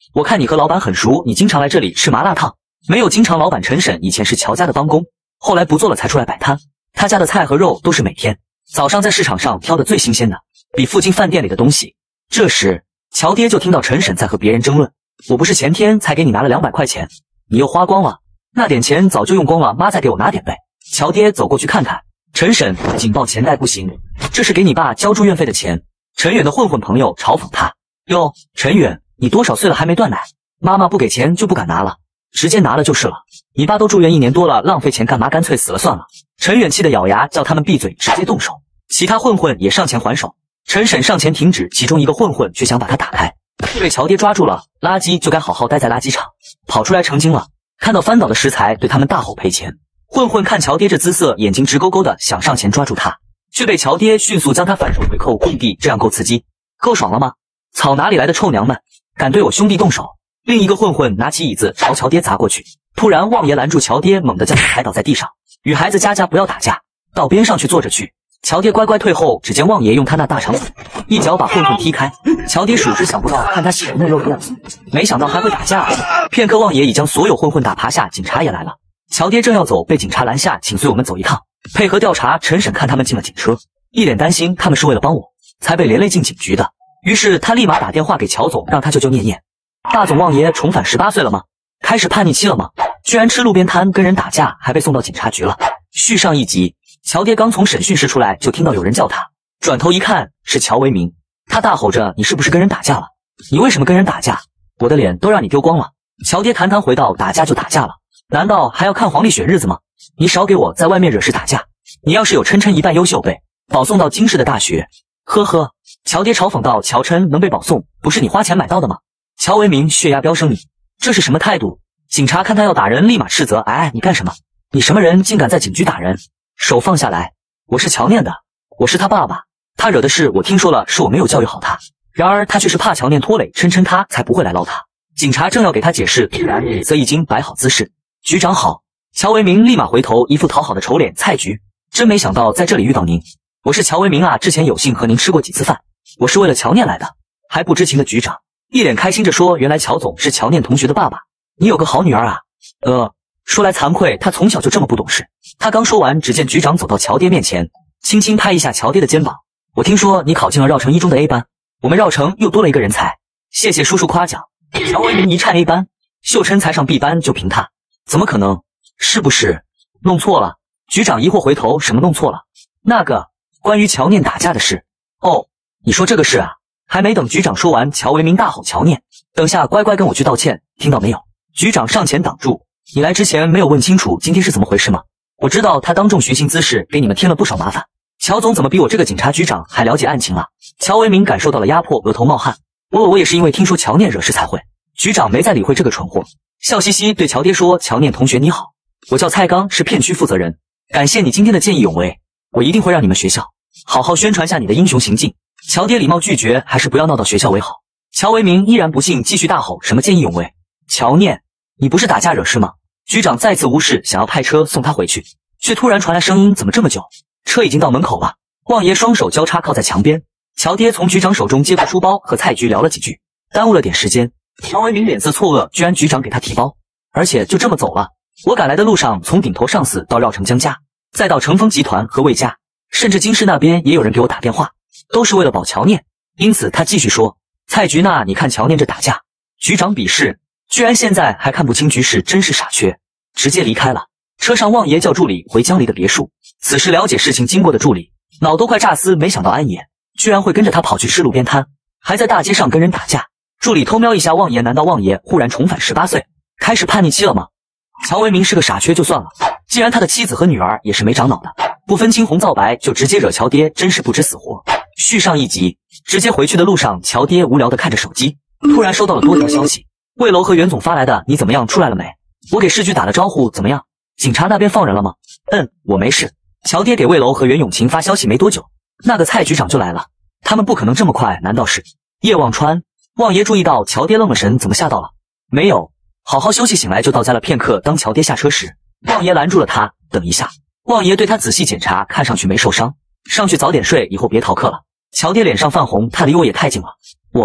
我看你和老板很熟，你经常来这里吃麻辣烫。没有经常，老板陈婶以前是乔家的帮工，后来不做了才出来摆摊。他家的菜和肉都是每天早上在市场上挑的最新鲜的，比附近饭店里的东西。这时，乔爹就听到陈婶在和别人争论：“我不是前天才给你拿了两百块钱，你又花光了，那点钱早就用光了，妈再给我拿点呗。”乔爹走过去看看，陈婶紧抱钱袋不行，这是给你爸交住院费的钱。陈远的混混朋友嘲讽他：“哟，陈远，你多少岁了还没断奶？妈妈不给钱就不敢拿了，直接拿了就是了。你爸都住院一年多了，浪费钱干嘛？干脆死了算了。”陈远气得咬牙，叫他们闭嘴，直接动手。其他混混也上前还手，陈婶上前停止，其中一个混混却想把他打开，被乔爹抓住了。垃圾就该好好待在垃圾场，跑出来成精了。看到翻倒的食材，对他们大吼赔钱。混混看乔爹这姿色，眼睛直勾勾的，想上前抓住他，却被乔爹迅速将他反手回扣跪地。这样够刺激，够爽了吗？草哪里来的臭娘们，敢对我兄弟动手！另一个混混拿起椅子朝乔爹砸过去，突然旺爷拦住乔爹，猛地将他抬倒在地上。女孩子家家不要打架，到边上去坐着去。乔爹乖乖退后，只见旺爷用他那大长腿一脚把混混踢开。乔爹属实想不到看他血嫩肉的样子，没想到还会打架啊。片刻，旺爷已将所有混混打趴下，警察也来了。乔爹正要走，被警察拦下，请随我们走一趟，配合调查。陈婶看他们进了警车，一脸担心他们是为了帮我才被连累进警局的，于是他立马打电话给乔总，让他救救念念。大总，旺爷重返十八岁了吗？开始叛逆期了吗？居然吃路边摊跟人打架，还被送到警察局了。续上一集，乔爹刚从审讯室出来，就听到有人叫他，转头一看是乔为民，他大吼着：“你是不是跟人打架了？你为什么跟人打架？我的脸都让你丢光了！”乔爹谈谈回道：“打架就打架了，难道还要看黄历选日子吗？你少给我在外面惹事打架！你要是有琛琛一半优秀，被保送到京师的大学。”呵呵，乔爹嘲讽道：“乔琛能被保送，不是你花钱买到的吗？”乔为民血压飙升，你这是什么态度？警察看他要打人，立马斥责：“哎，你干什么？你什么人，竟敢在警局打人？手放下来！我是乔念的，我是他爸爸，他惹的事我听说了，是我没有教育好他。然而他却是怕乔念拖累琛琛，他才不会来捞他。”警察正要给他解释，突然脸色一惊，摆好姿势：“局长好。”乔为民立马回头，一副讨好的丑脸：“蔡局，真没想到在这里遇到您。我是乔为民啊，之前有幸和您吃过几次饭，我是为了乔念来的。”还不知情的局长一脸开心着说：“原来乔总是乔念同学的爸爸，你有个好女儿啊。”呃，说来惭愧，他从小就这么不懂事。他刚说完，只见局长走到乔爹面前，轻轻拍一下乔爹的肩膀：“我听说你考进了绕城一中的 A 班，我们绕城又多了一个人才，谢谢叔叔夸奖。”乔为民一颤 A 班，秀琛才上 B 班就凭他，怎么可能？是不是弄错了？局长疑惑回头：“什么弄错了？”那个关于乔念打架的事。哦，你说这个事啊？还没等局长说完，乔为民大吼：“乔念，等下乖乖跟我去道歉，听到没有？”局长上前挡住：“你来之前没有问清楚今天是怎么回事吗？我知道他当众寻衅滋事，给你们添了不少麻烦。乔总怎么比我这个警察局长还了解案情啊？”乔为民感受到了压迫，额头冒汗。我我也是因为听说乔念惹事才会。局长没再理会这个蠢货，笑嘻嘻对乔爹说：“乔念同学你好，我叫蔡刚，是片区负责人，感谢你今天的见义勇为，我一定会让你们学校好好宣传下你的英雄行径。”乔爹礼貌拒绝，还是不要闹到学校为好。乔为民依然不信，继续大吼：“什么见义勇为？乔念，你不是打架惹事吗？”局长再次无视，想要派车送他回去，却突然传来声音：“怎么这么久？车已经到门口了。”旺爷双手交叉靠在墙边，乔爹从局长手中接过书包，和蔡局聊了几句，耽误了点时间。乔为民脸色错愕，居然局长给他提包，而且就这么走了。我赶来的路上，从顶头上司到绕城江家，再到成丰集团和魏家，甚至京师那边也有人给我打电话，都是为了保乔念。因此他继续说：“蔡局那，你看乔念这打架。”局长鄙视，居然现在还看不清局势，真是傻缺，直接离开了。车上旺爷叫助理回江离的别墅，此时了解事情经过的助理脑都快炸丝，没想到安爷居然会跟着他跑去吃路边摊，还在大街上跟人打架。助理偷瞄一下旺爷，难道旺爷忽然重返十八岁，开始叛逆期了吗？乔为民是个傻缺就算了，既然他的妻子和女儿也是没长脑的，不分青红皂白就直接惹乔爹，真是不知死活。续上一集，直接回去的路上，乔爹无聊的看着手机，突然收到了多条消息，魏楼和袁总发来的，你怎么样，出来了没？我给市局打了招呼，怎么样？警察那边放人了吗？嗯，我没事。乔爹给魏楼和袁永晴发消息没多久，那个蔡局长就来了，他们不可能这么快，难道是叶望川？旺爷注意到乔爹愣了神，怎么吓到了？没有，好好休息，醒来就到家了。片刻，当乔爹下车时，旺爷拦住了他，等一下。旺爷对他仔细检查，看上去没受伤，上去早点睡，以后别逃课了。乔爹脸上泛红，他离我也太近了，我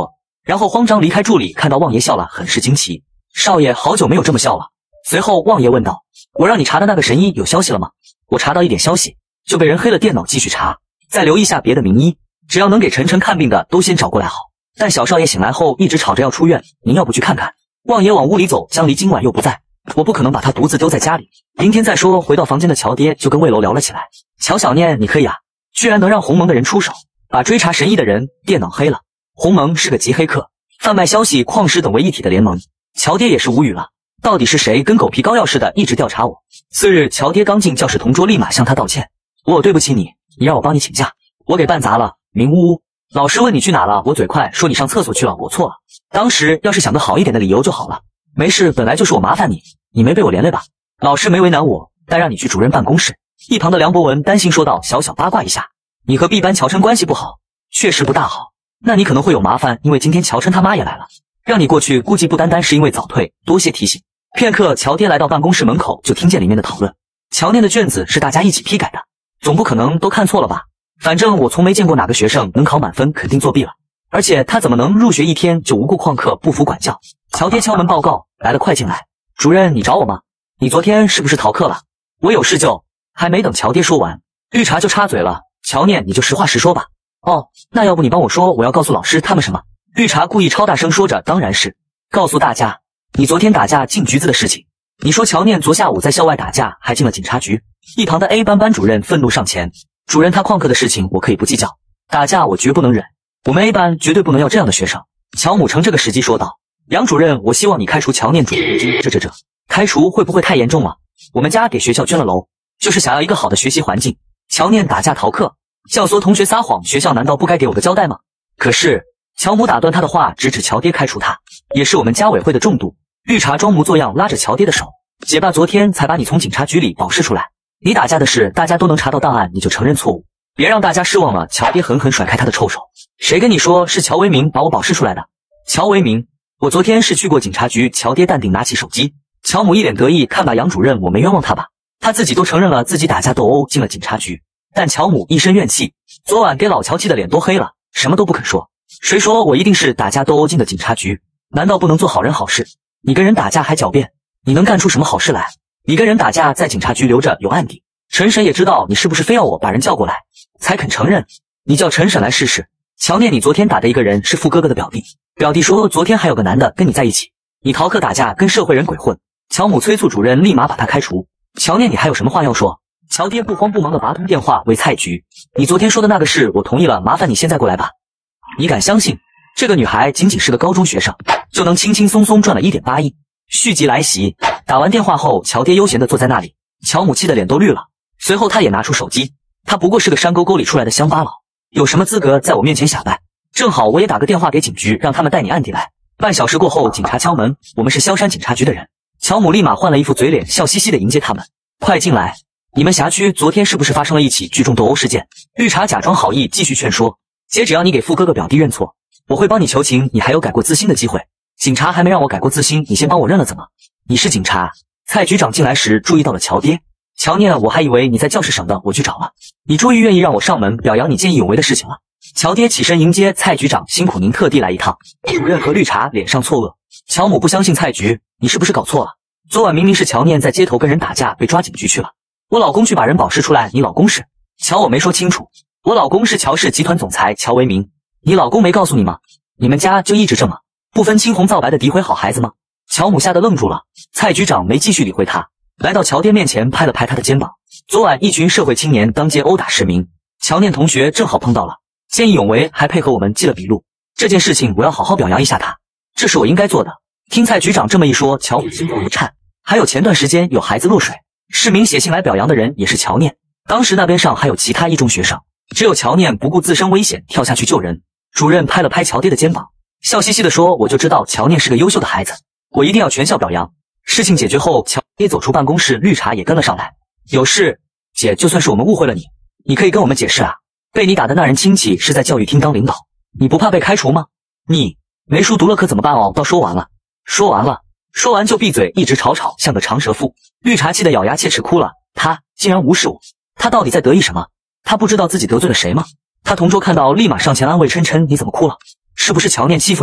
然后慌张离开助理，看到望爷笑了，很是惊奇。少爷好久没有这么笑了。随后望爷问道：我让你查的那个神医有消息了吗？我查到一点消息，就被人黑了电脑，继续查，再留意下别的名医，只要能给晨晨看病的都先找过来好。但小少爷醒来后一直吵着要出院，您要不去看看？望爷往屋里走，江离今晚又不在，我不可能把他独自丢在家里，明天再说。回到房间的乔爹就跟魏楼聊了起来。乔小念，你可以啊，居然能让鸿蒙的人出手，把追查神医的人电脑黑了。鸿蒙是个极黑客，贩卖消息、矿石等为一体的联盟。乔爹也是无语了，到底是谁跟狗皮膏药似的一直调查我？次日，乔爹刚进教室同桌，立马向他道歉：我对不起你，你让我帮你请假，我给办砸了。明呜呜，老师问你去哪了，我嘴快说你上厕所去了，我错了。当时要是想个好一点的理由就好了。没事，本来就是我麻烦你，你没被我连累吧？老师没为难我，但让你去主任办公室。一旁的梁博文担心说道：小小八卦一下，你和 B 班乔琛关系不好，确实不大好，那你可能会有麻烦，因为今天乔琛他妈也来了，让你过去估计不单单是因为早退，多谢提醒。片刻，乔爹来到办公室门口，就听见里面的讨论。乔念的卷子是大家一起批改的，总不可能都看错了吧？反正我从没见过哪个学生能考满分，肯定作弊了。而且他怎么能入学一天就无故旷课，不服管教？乔爹敲门报告：来了，快进来。主任，你找我吗？你昨天是不是逃课了？我有事就……还没等乔爹说完，绿茶就插嘴了：乔念，你就实话实说吧。哦，那要不你帮我说，我要告诉老师他们什么？绿茶故意超大声说着：当然是告诉大家你昨天打架进局子的事情。你说乔念昨下午在校外打架，还进了警察局。一旁的 A 班班主任愤怒上前：主任，他旷课的事情我可以不计较，打架我绝不能忍，我们 A 班绝对不能要这样的学生。乔母乘这个时机说道：杨主任，我希望你开除乔念主任。这这这开除会不会太严重了？我们家给学校捐了楼，就是想要一个好的学习环境。乔念打架逃课，教唆同学撒谎，学校难道不该给我个交代吗？可是乔母打断他的话，直指乔爹开除他，也是我们家委会的重度。绿茶装模作样拉着乔爹的手：姐爸昨天才把你从警察局里保释出来，你打架的事大家都能查到档案，你就承认错误，别让大家失望了。乔爹狠狠甩开他的臭手：谁跟你说是乔为民把我保释出来的？乔为民，我昨天是去过警察局。乔爹淡定拿起手机。乔母一脸得意：看吧，杨主任，我没冤枉他吧？他自己都承认了自己打架斗殴进了警察局。但乔母一身怨气，昨晚给老乔气的脸都黑了，什么都不肯说。谁说我一定是打架斗殴进的警察局？难道不能做好人好事？你跟人打架还狡辩，你能干出什么好事来？你跟人打架在警察局留着有案底，陈婶也知道，你是不是非要我把人叫过来才肯承认？你叫陈婶来试试。乔念，你昨天打的一个人是富哥哥的表弟，表弟说昨天还有个男的跟你在一起，你逃课打架跟社会人鬼混。乔母催促主任立马把他开除。乔念，你还有什么话要说？乔爹不慌不忙的拔通电话为蔡局：你昨天说的那个事我同意了，麻烦你现在过来吧。你敢相信这个女孩仅仅是个高中学生就能轻轻松松赚了 一点八亿？续集来袭。打完电话后，乔爹悠闲地坐在那里，乔母气的脸都绿了。随后他也拿出手机，他不过是个山沟沟里出来的乡巴佬，有什么资格在我面前瞎掰？正好我也打个电话给警局，让他们带你案底来。半小时过后，警察敲门：我们是萧山警察局的人。乔母立马换了一副嘴脸，笑嘻嘻地迎接他们：快进来，你们辖区昨天是不是发生了一起聚众斗殴事件？绿茶假装好意继续劝说：姐，只要你给富哥哥表弟认错，我会帮你求情，你还有改过自新的机会。警察还没让我改过自新，你先帮我认了怎么？你是警察？蔡局长进来时注意到了乔爹。乔念，我还以为你在教室省的，我去找了。你终于愿意让我上门表扬你见义勇为的事情了。乔爹起身迎接：蔡局长，辛苦您特地来一趟。主任和绿茶脸上错愕。乔母不相信蔡局，你是不是搞错了？昨晚明明是乔念在街头跟人打架，被抓警局去了。我老公去把人保释出来，你老公是？乔，我没说清楚，我老公是乔氏集团总裁乔为民。你老公没告诉你吗？你们家就一直这么不分青红皂白的诋毁好孩子吗？乔母吓得愣住了。蔡局长没继续理会他，来到乔爹面前拍了拍他的肩膀：昨晚一群社会青年当街殴打市民，乔念同学正好碰到了，见义勇为，还配合我们记了笔录。这件事情我要好好表扬一下他，这是我应该做的。听蔡局长这么一说，乔母心头一颤。还有前段时间有孩子落水，市民写信来表扬的人也是乔念，当时那边上还有其他一中学生，只有乔念不顾自身危险跳下去救人。主任拍了拍乔爹的肩膀，笑嘻嘻地说：我就知道乔念是个优秀的孩子，我一定要全校表扬。事情解决后，乔爹走出办公室，绿茶也跟了上来。有事？姐，就算是我们误会了你，你可以跟我们解释啊。被你打的那人亲戚是在教育厅当领导，你不怕被开除吗？你没书读了可怎么办哦？到说完了，说完了，说完就闭嘴，一直吵吵，像个长舌妇。绿茶气得咬牙切齿哭了，他竟然无视我，他到底在得意什么？他不知道自己得罪了谁吗？他同桌看到立马上前安慰琛琛：你怎么哭了？是不是乔念欺负你？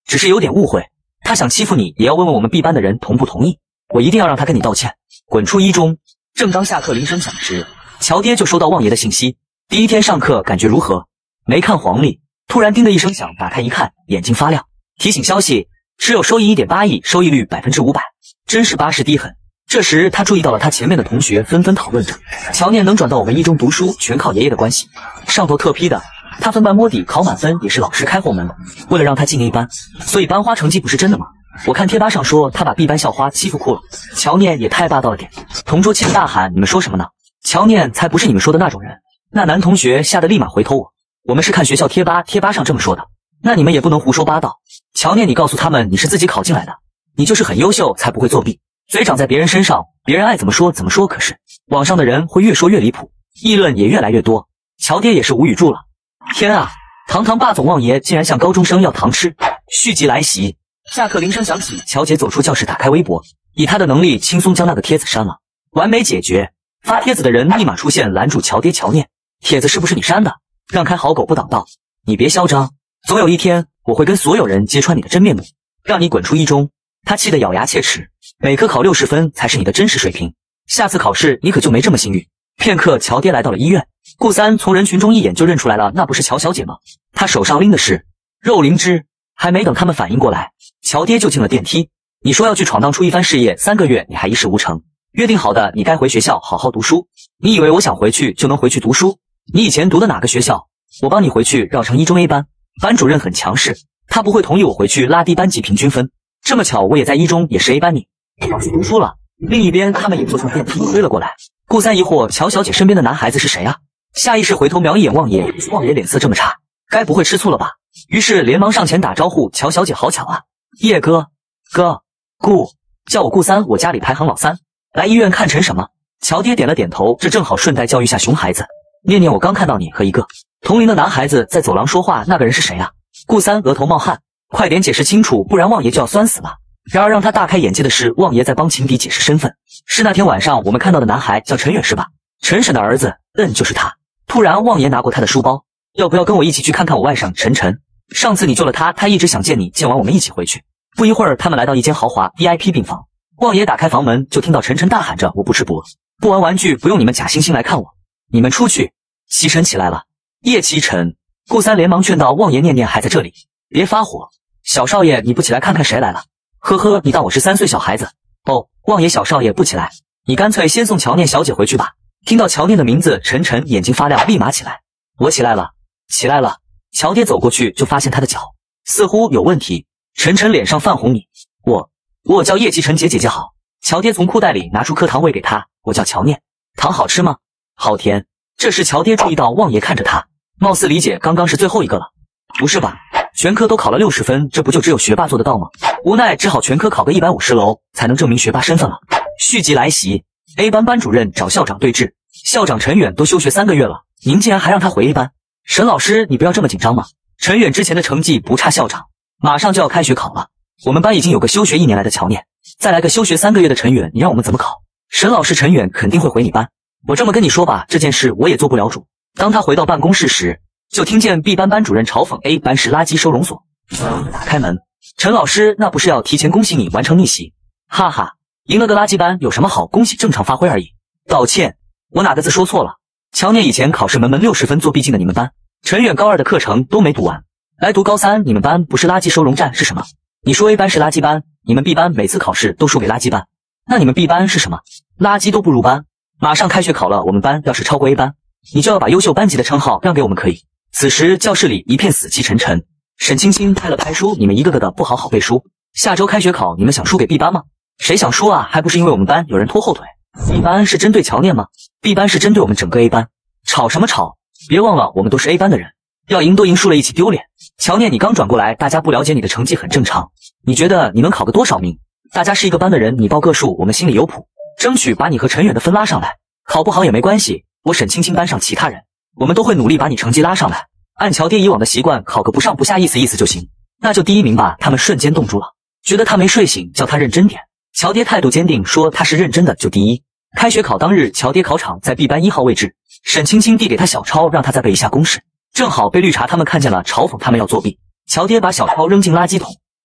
只是有点误会，他想欺负你，也要问问我们 B 班的人同不同意。我一定要让他跟你道歉，滚出一中！正当下课铃声响时，乔爹就收到旺爷的信息。第一天上课感觉如何？没看黄历，突然叮的一声响，打开一看，眼睛发亮。提醒消息，持有收益 一点八亿，收益率 百分之五百， 真是巴适低很。这时他注意到了他前面的同学纷纷讨论着，乔念能转到我们一中读书，全靠爷爷的关系，上头特批的。他分班摸底考满分也是老师开后门了，为了让他进 A 班，所以班花成绩不是真的吗？我看贴吧上说他把 B 班校花欺负哭了，乔念也太霸道了点。同桌气得大喊：“你们说什么呢？乔念才不是你们说的那种人。”那男同学吓得立马回头我，我们是看学校贴吧，贴吧上这么说的，那你们也不能胡说八道。乔念，你告诉他们你是自己考进来的，你就是很优秀才不会作弊，嘴长在别人身上，别人爱怎么说怎么说。可是网上的人会越说越离谱，议论也越来越多，乔爹也是无语住了。天啊，堂堂霸总旺爷竟然向高中生要糖吃，续集来袭。下课铃声响起，乔姐走出教室，打开微博，以她的能力轻松将那个帖子删了，完美解决。发帖子的人立马出现拦住乔爹乔念，帖子是不是你删的？让开好狗不挡道，你别嚣张，总有一天我会跟所有人揭穿你的真面目，让你滚出一中。他气得咬牙切齿，每科考六十分才是你的真实水平，下次考试你可就没这么幸运。片刻，乔爹来到了医院，顾三从人群中一眼就认出来了，那不是乔小姐吗？他手上拎的是肉灵芝，还没等他们反应过来，乔爹就进了电梯。你说要去闯荡出一番事业，三个月你还一事无成，约定好的你该回学校好好读书。你以为我想回去就能回去读书？你以前读的哪个学校？我帮你回去绕成一中 A 班。班主任很强势，他不会同意我回去拉低班级平均分。这么巧，我也在一中，也是 A 班，你要去读书了。另一边，他们也坐上电梯追了过来。顾三疑惑，乔小姐身边的男孩子是谁啊？下意识回头瞄一眼旺爷，旺爷脸色这么差，该不会吃醋了吧？于是连忙上前打招呼，乔小姐好巧啊。叶哥，哥，顾，叫我顾三，我家里排行老三，来医院看成什么？乔爹点了点头，这正好顺带教育下熊孩子。念念，我刚看到你和一个同龄的男孩子在走廊说话，那个人是谁啊？顾三额头冒汗，快点解释清楚，不然旺爷就要酸死了。然而让他大开眼界的是，旺爷在帮情敌解释身份，是那天晚上我们看到的男孩，叫陈远是吧？陈婶的儿子，嗯，就是他。突然旺爷拿过他的书包，要不要跟我一起去看看我外甥陈晨？上次你救了他，他一直想见你，见完我们一起回去。不一会儿，他们来到一间豪华 V I P 病房，旺爷打开房门，就听到陈晨大喊着：“我不吃不饿，不玩玩具，不用你们假惺惺来看我，你们出去。”齐晨起来了，叶齐晨。顾三连忙劝道：“旺爷，念念还在这里，别发火。小少爷，你不起来看看谁来了？呵呵，你当我是三岁小孩子？哦，旺爷小少爷不起来，你干脆先送乔念小姐回去吧。”听到乔念的名字，陈晨眼睛发亮，立马起来。我起来了，起来了。乔爹走过去就发现他的脚似乎有问题，陈晨脸上泛红。你，我，我叫叶齐晨姐，姐姐好。乔爹从裤袋里拿出颗糖喂给他，我叫乔念，糖好吃吗？好甜。这时乔爹注意到旺爷看着他，貌似理解刚刚是最后一个了。不是吧？全科都考了六十分，这不就只有学霸做得到吗？无奈只好全科考个一百五十楼，才能证明学霸身份了。续集来袭 ，A 班班主任找校长对峙，校长陈远都休学三个月了，您竟然还让他回 A 班？沈老师，你不要这么紧张嘛。陈远之前的成绩不差校长，马上就要开学考了，我们班已经有个休学一年来的乔念，再来个休学三个月的陈远，你让我们怎么考？沈老师，陈远肯定会回你班。我这么跟你说吧，这件事我也做不了主。当他回到办公室时，就听见 B 班班主任嘲讽 A 班是垃圾收容所。打开门，陈老师，那不是要提前恭喜你完成逆袭？哈哈，赢了个垃圾班有什么好恭喜？正常发挥而已。道歉，我哪个字说错了？乔念以前考试门门六十分做必进的你们班，陈远高二的课程都没读完，来读高三，你们班不是垃圾收容站是什么？你说 A 班是垃圾班，你们 B 班每次考试都输给垃圾班，那你们 B 班是什么？垃圾都不入班。马上开学考了，我们班要是超过 A 班，你就要把优秀班级的称号让给我们，可以？此时教室里一片死气沉沉，沈青青拍了拍书，你们一个个的不好好背书，下周开学考你们想输给 B 班吗？谁想输啊？还不是因为我们班有人拖后腿。B 班是针对乔念吗？ B 班是针对我们整个 A 班。吵什么吵？别忘了我们都是 A 班的人，要赢多赢输了一起丢脸。乔念，你刚转过来，大家不了解你的成绩很正常，你觉得你能考个多少名？大家是一个班的人，你报个数，我们心里有谱，争取把你和陈远的分拉上来。考不好也没关系，我沈青青班上其他人，我们都会努力把你成绩拉上来。按乔爹以往的习惯，考个不上不下意思意思就行，那就第一名吧。他们瞬间冻住了，觉得他没睡醒，叫他认真点。乔爹态度坚定，说他是认真的，就第一。开学考当日，乔爹考场在 B 班一号位置，沈青青递给他小抄，让他再背一下公式，正好被绿茶他们看见了，嘲讽他们要作弊。乔爹把小抄扔进垃圾桶，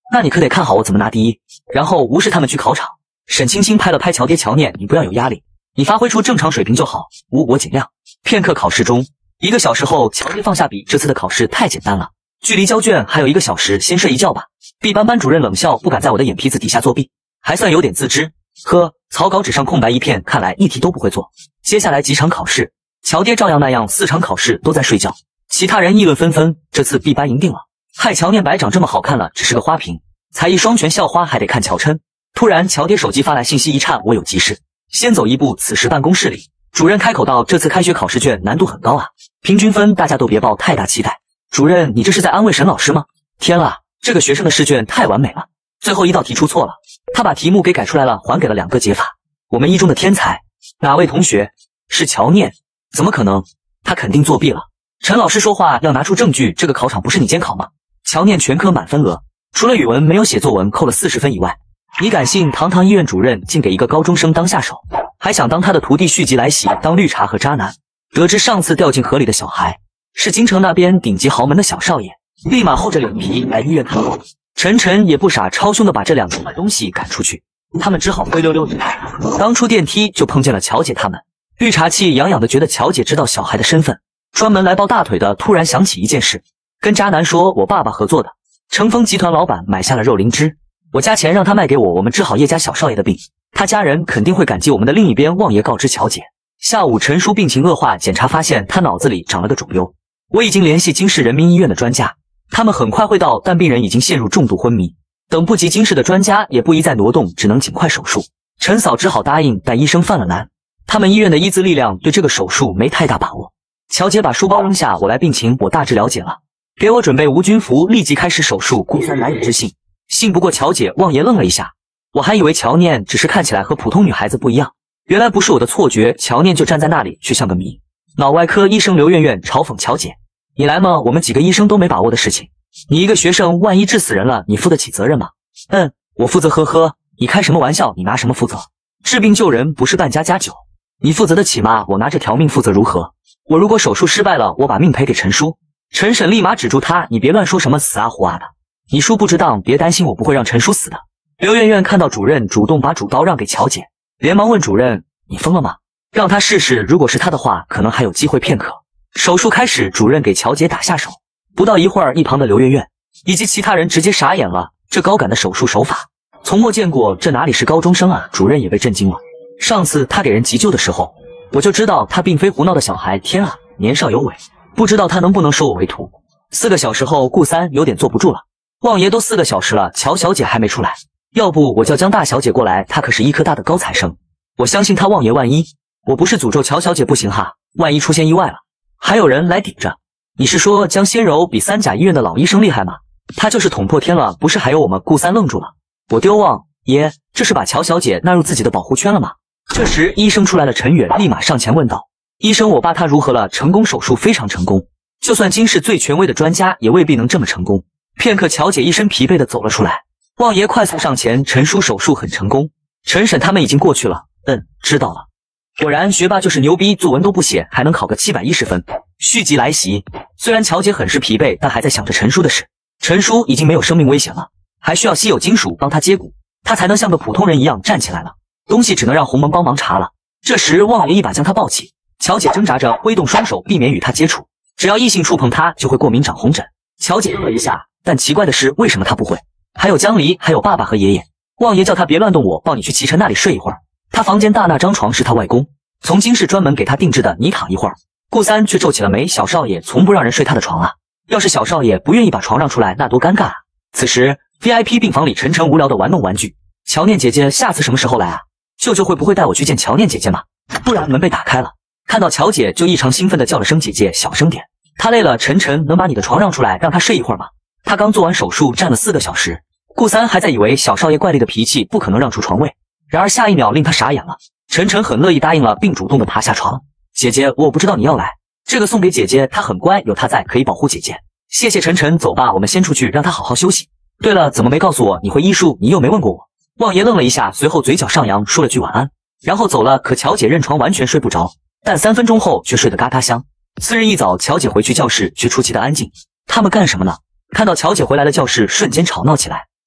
那你可得看好我怎么拿第一。然后无视他们去考场。沈青青拍了拍乔爹乔念，你不要有压力，你发挥出正常水平就好，无我尽量。片刻考试中，一个小时后，乔爹放下笔，这次的考试太简单了，距离交卷还有一个小时，先睡一觉吧。B 班班主任冷笑，不敢在我的眼皮子底下作弊，还算有点自知。呵，草稿纸上空白一片，看来一题都不会做。接下来几场考试，乔爹照样那样，四场考试都在睡觉。其他人议论纷纷，这次 B 班赢定了。害乔念白长这么好看了，只是个花瓶，才艺双全校花还得看乔琛。突然，乔爹手机发来信息，一颤，我有急事，先走一步。此时办公室里，主任开口道：“这次开学考试卷难度很高啊，平均分大家都别抱太大期待。”主任，你这是在安慰沈老师吗？天啊，这个学生的试卷太完美了，最后一道题出错了，他把题目给改出来了，还给了两个解法。我们一中的天才，哪位同学？是乔念？怎么可能？他肯定作弊了。陈老师说话要拿出证据，这个考场不是你监考吗？乔念全科满分额，除了语文没有写作文扣了四十分以外。你敢信堂堂医院主任竟给一个高中生当下手，还想当他的徒弟续集来袭，当绿茶和渣男？得知上次掉进河里的小孩是京城那边顶级豪门的小少爷，立马厚着脸皮来医院看望。陈晨也不傻，超凶的把这两个坏东西赶出去，他们只好灰溜溜的。刚出电梯就碰见了乔姐他们，绿茶气痒痒的觉得乔姐知道小孩的身份，专门来抱大腿的突然想起一件事，跟渣男说我爸爸合作的成丰集团老板买下了肉灵芝，我加钱让他卖给我，我们治好叶家小少爷的病，他家人肯定会感激我们的。另一边，望爷告知乔姐，下午陈叔病情恶化，检查发现他脑子里长了个肿瘤，我已经联系京市人民医院的专家，他们很快会到，但病人已经陷入重度昏迷，等不及京市的专家也不宜再挪动，只能尽快手术。陈嫂只好答应，但医生犯了难，他们医院的医资力量对这个手术没太大把握。乔姐把书包扔下，我来病情我大致了解了，给我准备无菌服，立即开始手术。顾三难以置信，信不过乔姐。望爷愣了一下，我还以为乔念只是看起来和普通女孩子不一样，原来不是我的错觉。乔念就站在那里，却像个谜。脑外科医生刘媛媛嘲讽乔姐，你来吗？我们几个医生都没把握的事情，你一个学生万一治死人了，你负得起责任吗？嗯，我负责。呵呵，你开什么玩笑？你拿什么负责？治病救人不是办家家酒，你负责得起吗？我拿这条命负责如何？我如果手术失败了，我把命赔给陈叔。陈婶立马止住他，你别乱说什么死啊活啊的，你叔不值当，别担心，我不会让陈叔死的。刘媛媛看到主任主动把主刀让给乔姐，连忙问主任，你疯了吗？让他试试，如果是他的话，可能还有机会片刻。手术开始，主任给乔姐打下手，不到一会儿，一旁的刘媛媛以及其他人直接傻眼了，这高感的手术手法从没见过，这哪里是高中生啊？主任也被震惊了，上次他给人急救的时候，我就知道他并非胡闹的小孩，天啊，年少有为，不知道他能不能收我为徒。四个小时后，顾三有点坐不住了，望爷都四个小时了，乔小姐还没出来，要不我叫江大小姐过来，她可是医科大的高材生，我相信她。望爷，万一我不是诅咒乔小姐不行哈，万一出现意外了，还有人来顶着。你是说江仙柔比三甲医院的老医生厉害吗？她就是捅破天了，不是还有我们？顾三愣住了，我丢望爷，这是把乔小姐纳入自己的保护圈了吗？这时医生出来了，陈远立马上前问道，医生，我爸他如何了？成功，手术非常成功，就算京市最权威的专家也未必能这么成功。片刻，乔姐一身疲惫的走了出来，望爷快速上前，陈叔手术很成功，陈婶他们已经过去了。嗯，知道了。果然学霸就是牛逼，作文都不写还能考个七百一十分。续集来袭，虽然乔姐很是疲惫，但还在想着陈叔的事。陈叔已经没有生命危险了，还需要稀有金属帮他接骨，他才能像个普通人一样站起来了。东西只能让鸿蒙帮忙查了。这时望爷一把将他抱起，乔姐挣扎着挥动双手避免与他接触，只要异性触碰他就会过敏长红疹。乔姐愣了一下，但奇怪的是为什么他不会？还有江离，还有爸爸和爷爷。望爷叫他别乱动，我抱你去齐晨那里睡一会儿，他房间大那张床是他外公从京市专门给他定制的，你躺一会儿。顾三却皱起了眉，小少爷从不让人睡他的床啊，要是小少爷不愿意把床让出来，那多尴尬啊。此时 V I P 病房里，晨晨无聊的玩弄玩具。乔念姐姐下次什么时候来啊？舅舅会不会带我去见乔念姐姐吗？突然门被打开了，看到乔姐就异常兴奋的叫了声姐姐，小声点，她累了。晨晨，能把你的床让出来让她睡一会儿吗？她刚做完手术站了四个小时。顾三还在以为小少爷怪力的脾气不可能让出床位，然而下一秒令他傻眼了，晨晨很乐意答应了，并主动的爬下床。姐姐，我不知道你要来，这个送给姐姐，她很乖，有她在可以保护姐姐。谢谢晨晨，走吧，我们先出去让她好好休息。对了，怎么没告诉我你会医术？你又没问过我。望爷愣了一下，随后嘴角上扬，说了句晚安，然后走了。可乔姐认床完全睡不着，但三分钟后却睡得嘎嘎香。次日一早，乔姐回去教室却出奇的安静。他们干什么呢？看到乔姐回来了，教室瞬间吵闹起来。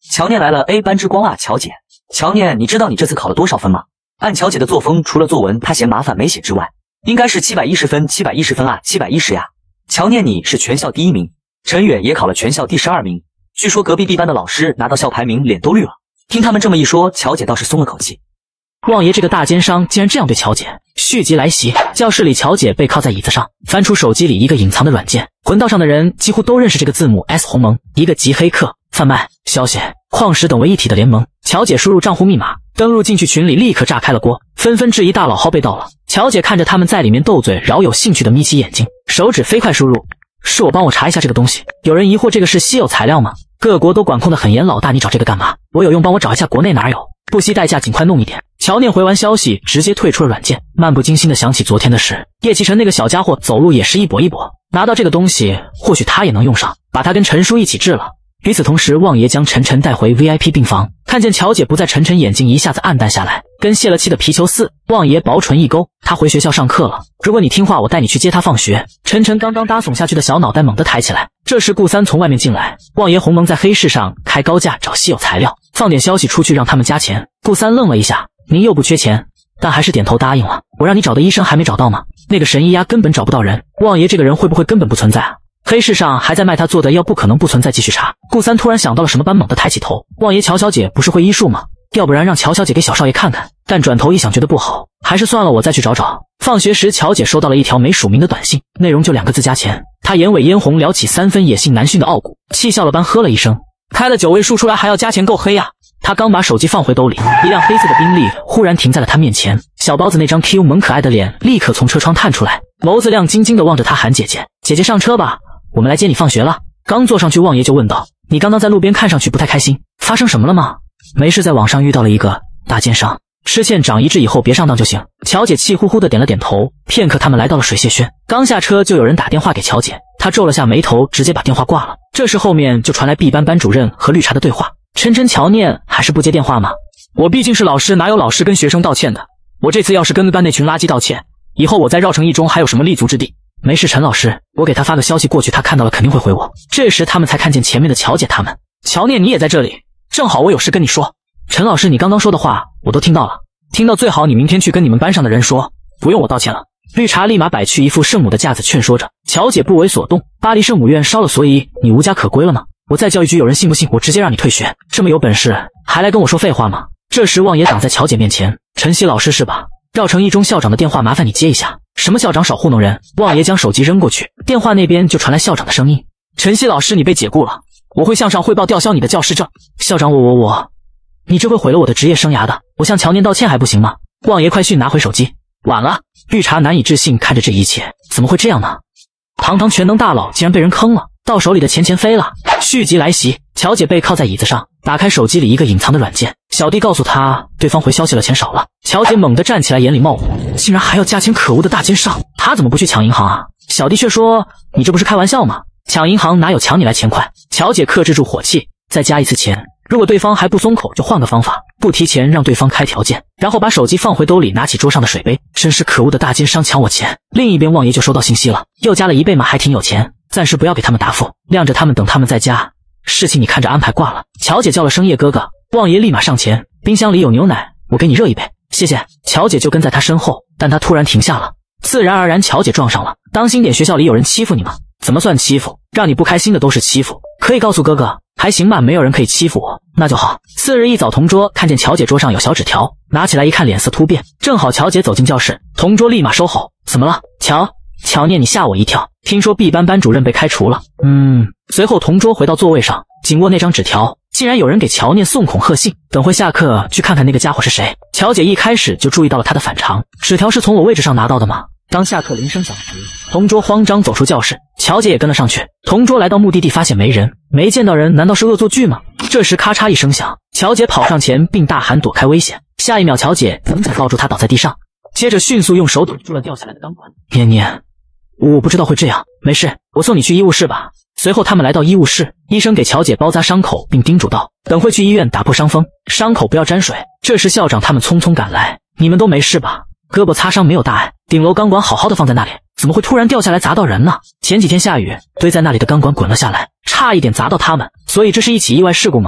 乔念来了 A 班之光啊，乔姐。乔念，你知道你这次考了多少分吗？按乔姐的作风，除了作文她嫌麻烦没写之外，应该是七百一十分，七百一十分啊，七百一十呀。乔念你是全校第一名，陈远也考了全校第十二名。据说隔壁 B 班的老师拿到校排名脸都绿了。听他们这么一说，乔姐倒是松了口气。 望爷这个大奸商竟然这样对乔姐，续集来袭。教室里，乔姐背靠在椅子上，翻出手机里一个隐藏的软件。魂道上的人几乎都认识这个字母 S 鸿蒙，一个极黑客、贩卖、消息、矿石等为一体的联盟。乔姐输入账户密码，登录进去，群里立刻炸开了锅，纷纷质疑大佬号被盗了。乔姐看着他们在里面斗嘴，饶有兴趣的眯起眼睛，手指飞快输入。是我帮我查一下这个东西。有人疑惑这个是稀有材料吗？各国都管控的很严，老大你找这个干嘛？我有用帮我找一下国内哪有，不惜代价尽快弄一点。乔念回完消息，直接退出了软件，漫不经心的想起昨天的事。叶启辰那个小家伙走路也是一跛一跛，拿到这个东西，或许他也能用上，把他跟陈叔一起治了。与此同时，望爷将晨晨带回 V I P 病房，看见乔姐不在，晨晨眼睛一下子暗淡下来，跟泄了气的皮球似。望爷薄唇一勾，他回学校上课了，如果你听话，我带你去接他放学。晨晨刚刚搭耸下去的小脑袋猛地抬起来。这时顾三从外面进来，望爷鸿蒙在黑市上开高价找稀有材料，放点消息出去让他们加钱。顾三愣了一下，您又不缺钱，但还是点头答应了。我让你找的医生还没找到吗？那个神医呀根本找不到人，望爷这个人会不会根本不存在啊？黑市上还在卖他做的药，不可能不存在，继续查。顾三突然想到了什么般，猛地抬起头。望爷乔小姐不是会医术吗？要不然让乔小姐给小少爷看看。但转头一想觉得不好，还是算了，我再去找找。放学时乔姐收到了一条没署名的短信，内容就两个字：加钱。她眼尾嫣红撩起三分野性难驯的傲骨，气笑了般呵了一声，开了九位数出来还要加钱，够黑呀。他刚把手机放回兜里，一辆黑色的宾利忽然停在了他面前。小包子那张 Q 萌可爱的脸立刻从车窗探出来，眸子亮晶晶的望着他喊姐姐，姐姐上车吧，我们来接你放学了。刚坐上去，望爷就问道，你刚刚在路边看上去不太开心，发生什么了吗？没事，在网上遇到了一个大奸商，吃堑长一智，以后别上当就行。乔姐气呼呼的点了点头。片刻他们来到了水榭轩，刚下车就有人打电话给乔姐，她皱了下眉头，直接把电话挂了。这时后面就传来 B 班班主任和绿茶的对话，琛琛乔念还是不接电话吗？我毕竟是老师，哪有老师跟学生道歉的？我这次要是跟班那群垃圾道歉，以后我在绕城一中还有什么立足之地？没事，陈老师，我给他发个消息过去，他看到了肯定会回我。这时他们才看见前面的乔姐他们。乔念，你也在这里？正好我有事跟你说。陈老师，你刚刚说的话我都听到了，听到最好你明天去跟你们班上的人说，不用我道歉了。绿茶立马摆去一副圣母的架子劝说着。乔姐不为所动，巴黎圣母院烧了，所以你无家可归了吗？我再叫一句，有人信不信我直接让你退学？这么有本事还来跟我说废话吗？这时望爷挡在乔姐面前，陈曦老师是吧？绕城一中校长的电话，麻烦你接一下。什么校长少糊弄人？望爷将手机扔过去，电话那边就传来校长的声音，陈曦老师，你被解雇了，我会向上汇报吊销你的教师证。校长，我我我你这会毁了我的职业生涯的，我向乔念道歉还不行吗？望爷快讯拿回手机。晚了。绿茶难以置信看着这一切，怎么会这样呢？堂堂全能大佬竟然被人坑了，到手里的钱钱飞了。续集来袭，乔姐背靠在椅子上，打开手机里一个隐藏的软件，小弟告诉她对方回消息了，钱少了。乔姐猛地站起来，眼里冒火，竟然还要加钱，可恶的大奸商，他怎么不去抢银行啊？小弟却说，你这不是开玩笑吗？抢银行哪有抢你来钱快？乔姐克制住火气，再加一次钱，如果对方还不松口，就换个方法，不提钱，让对方开条件，然后把手机放回兜里，拿起桌上的水杯。真是可恶的大奸商，抢我钱！另一边望爷就收到信息了，又加了一倍嘛，还挺有钱，暂时不要给他们答复，晾着他们，等他们再加，事情你看着安排。挂了。乔姐叫了声叶哥哥，望爷立马上前，冰箱里有牛奶，我给你热一杯。谢谢。乔姐就跟在他身后，但他突然停下了，自然而然乔姐撞上了。当心点，学校里有人欺负你吗？怎么算欺负？让你不开心的都是欺负。可以告诉哥哥，还行吧，没有人可以欺负我，那就好。次日一早，同桌看见乔姐桌上有小纸条，拿起来一看，脸色突变。正好乔姐走进教室，同桌立马收吼：怎么了？乔乔念，你吓我一跳，听说 B 班班主任被开除了。嗯。随后同桌回到座位上，紧握那张纸条，竟然有人给乔念送恐吓信，等会下课去看看那个家伙是谁。乔姐一开始就注意到了他的反常，纸条是从我位置上拿到的吗？当下课铃声响时，同桌慌张走出教室，乔姐也跟了上去。同桌来到目的地，发现没人，没见到人，难道是恶作剧吗？这时咔嚓一声响，乔姐跑上前并大喊躲开危险。下一秒，乔姐猛踩抱住他倒在地上，接着迅速用手堵住了掉下来的钢管。念念，我不知道会这样，没事，我送你去医务室吧。随后他们来到医务室，医生给乔姐包扎伤口，并叮嘱道，等会去医院打破伤风，伤口不要沾水。这时校长他们匆匆赶来，你们都没事吧？胳膊擦伤没有大碍，顶楼钢管好好的放在那里，怎么会突然掉下来砸到人呢？前几天下雨，堆在那里的钢管滚了下来，差一点砸到他们，所以这是一起意外事故吗？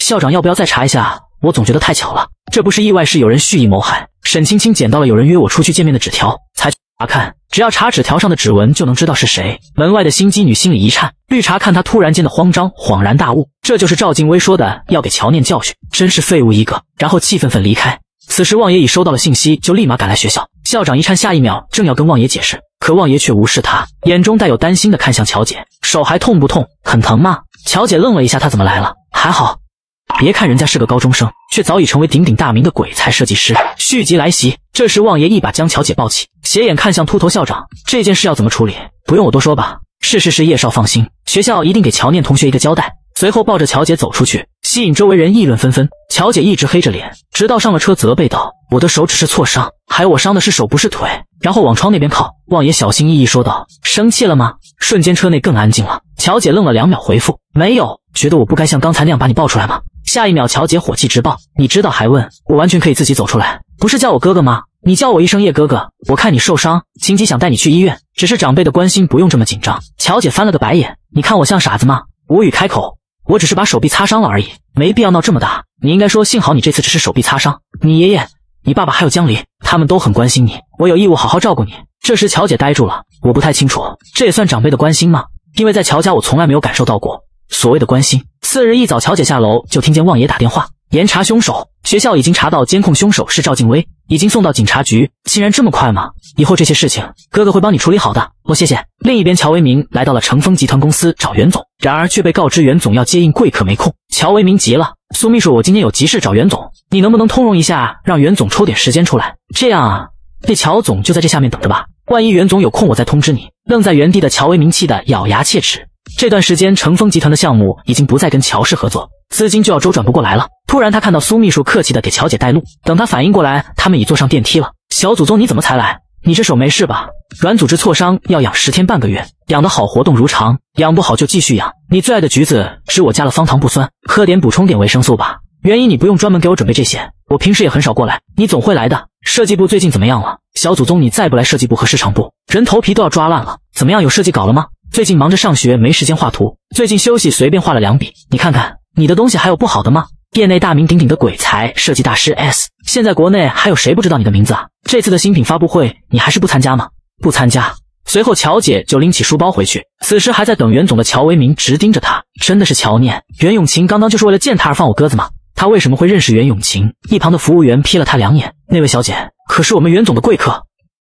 校长要不要再查一下？我总觉得太巧了，这不是意外，是有人蓄意谋害。沈青青捡到了有人约我出去见面的纸条，才去查看。只要查纸条上的指纹，就能知道是谁。门外的心机女心里一颤，绿茶看她突然间的慌张，恍然大悟，这就是赵静薇说的要给乔念教训，真是废物一个。然后气愤愤离开。此时望爷已收到了信息，就立马赶来学校。校长一颤，下一秒正要跟望爷解释，可望爷却无视他，眼中带有担心的看向乔姐，手还痛不痛？很疼吗？乔姐愣了一下，他怎么来了？还好。别看人家是个高中生，却早已成为鼎鼎大名的鬼才设计师。续集来袭，这时望爷一把将乔姐抱起，斜眼看向秃头校长，这件事要怎么处理？不用我多说吧？是是是，叶少放心，学校一定给乔念同学一个交代。随后抱着乔姐走出去，吸引周围人议论纷纷。乔姐一直黑着脸，直到上了车责备道：“我的手只是挫伤，还有我伤的是手不是腿。”然后往窗那边靠。望爷小心翼翼说道：“生气了吗？”瞬间车内更安静了。乔姐愣了两秒，回复：“没有。”觉得我不该像刚才那样把你抱出来吗？下一秒乔姐火气直爆：“你知道还问？我完全可以自己走出来，不是叫我哥哥吗？你叫我一声叶哥哥，我看你受伤，情急想带你去医院，只是长辈的关心，不用这么紧张。”乔姐翻了个白眼：“你看我像傻子吗？”无语开口：“我只是把手臂擦伤了而已，没必要闹这么大。你应该说幸好你这次只是手臂擦伤，你爷爷、你爸爸还有江离，他们都很关心你，我有义务好好照顾你。”这时乔姐呆住了：“我不太清楚，这也算长辈的关心吗？因为在乔家我从来没有感受到过所谓的关心。”次日一早，乔姐下楼就听见望爷打电话，严查凶手。学校已经查到监控凶手是赵静薇，已经送到警察局。竟然这么快吗？以后这些事情哥哥会帮你处理好的，我谢谢。另一边，乔为民来到了成丰集团公司找袁总，然而却被告知袁总要接应贵客没空。乔为民急了：“苏秘书，我今天有急事找袁总，你能不能通融一下，让袁总抽点时间出来？这样啊，那乔总就在这下面等着吧，万一袁总有空我再通知你。”愣在原地的乔为民气得咬牙切齿。这段时间成丰集团的项目已经不再跟乔氏合作，资金就要周转不过来了。突然他看到苏秘书客气地给乔姐带路，等他反应过来，他们已坐上电梯了。小祖宗，你怎么才来？你这手没事吧？软组织挫伤要养十天半个月，养得好活动如常，养不好就继续养。你最爱的橘子汁我加了方糖不酸，喝点补充点维生素吧。原因你不用专门给我准备这些，我平时也很少过来，你总会来的。设计部最近怎么样了？小祖宗，你再不来设计部和市场部，人头皮都要抓烂了。怎么样，有设计稿了吗？最近忙着上学，没时间画图，最近休息随便画了两笔，你看看你的东西还有不好的吗？业内大名鼎鼎的鬼才设计大师 S， 现在国内还有谁不知道你的名字啊？这次的新品发布会你还是不参加吗？不参加。随后乔姐就拎起书包回去，此时还在等袁总的乔为民直盯着他，真的是乔念，袁永晴刚刚就是为了见他而放我鸽子吗？他为什么会认识袁永晴？一旁的服务员瞥了他两眼，那位小姐可是我们袁总的贵客。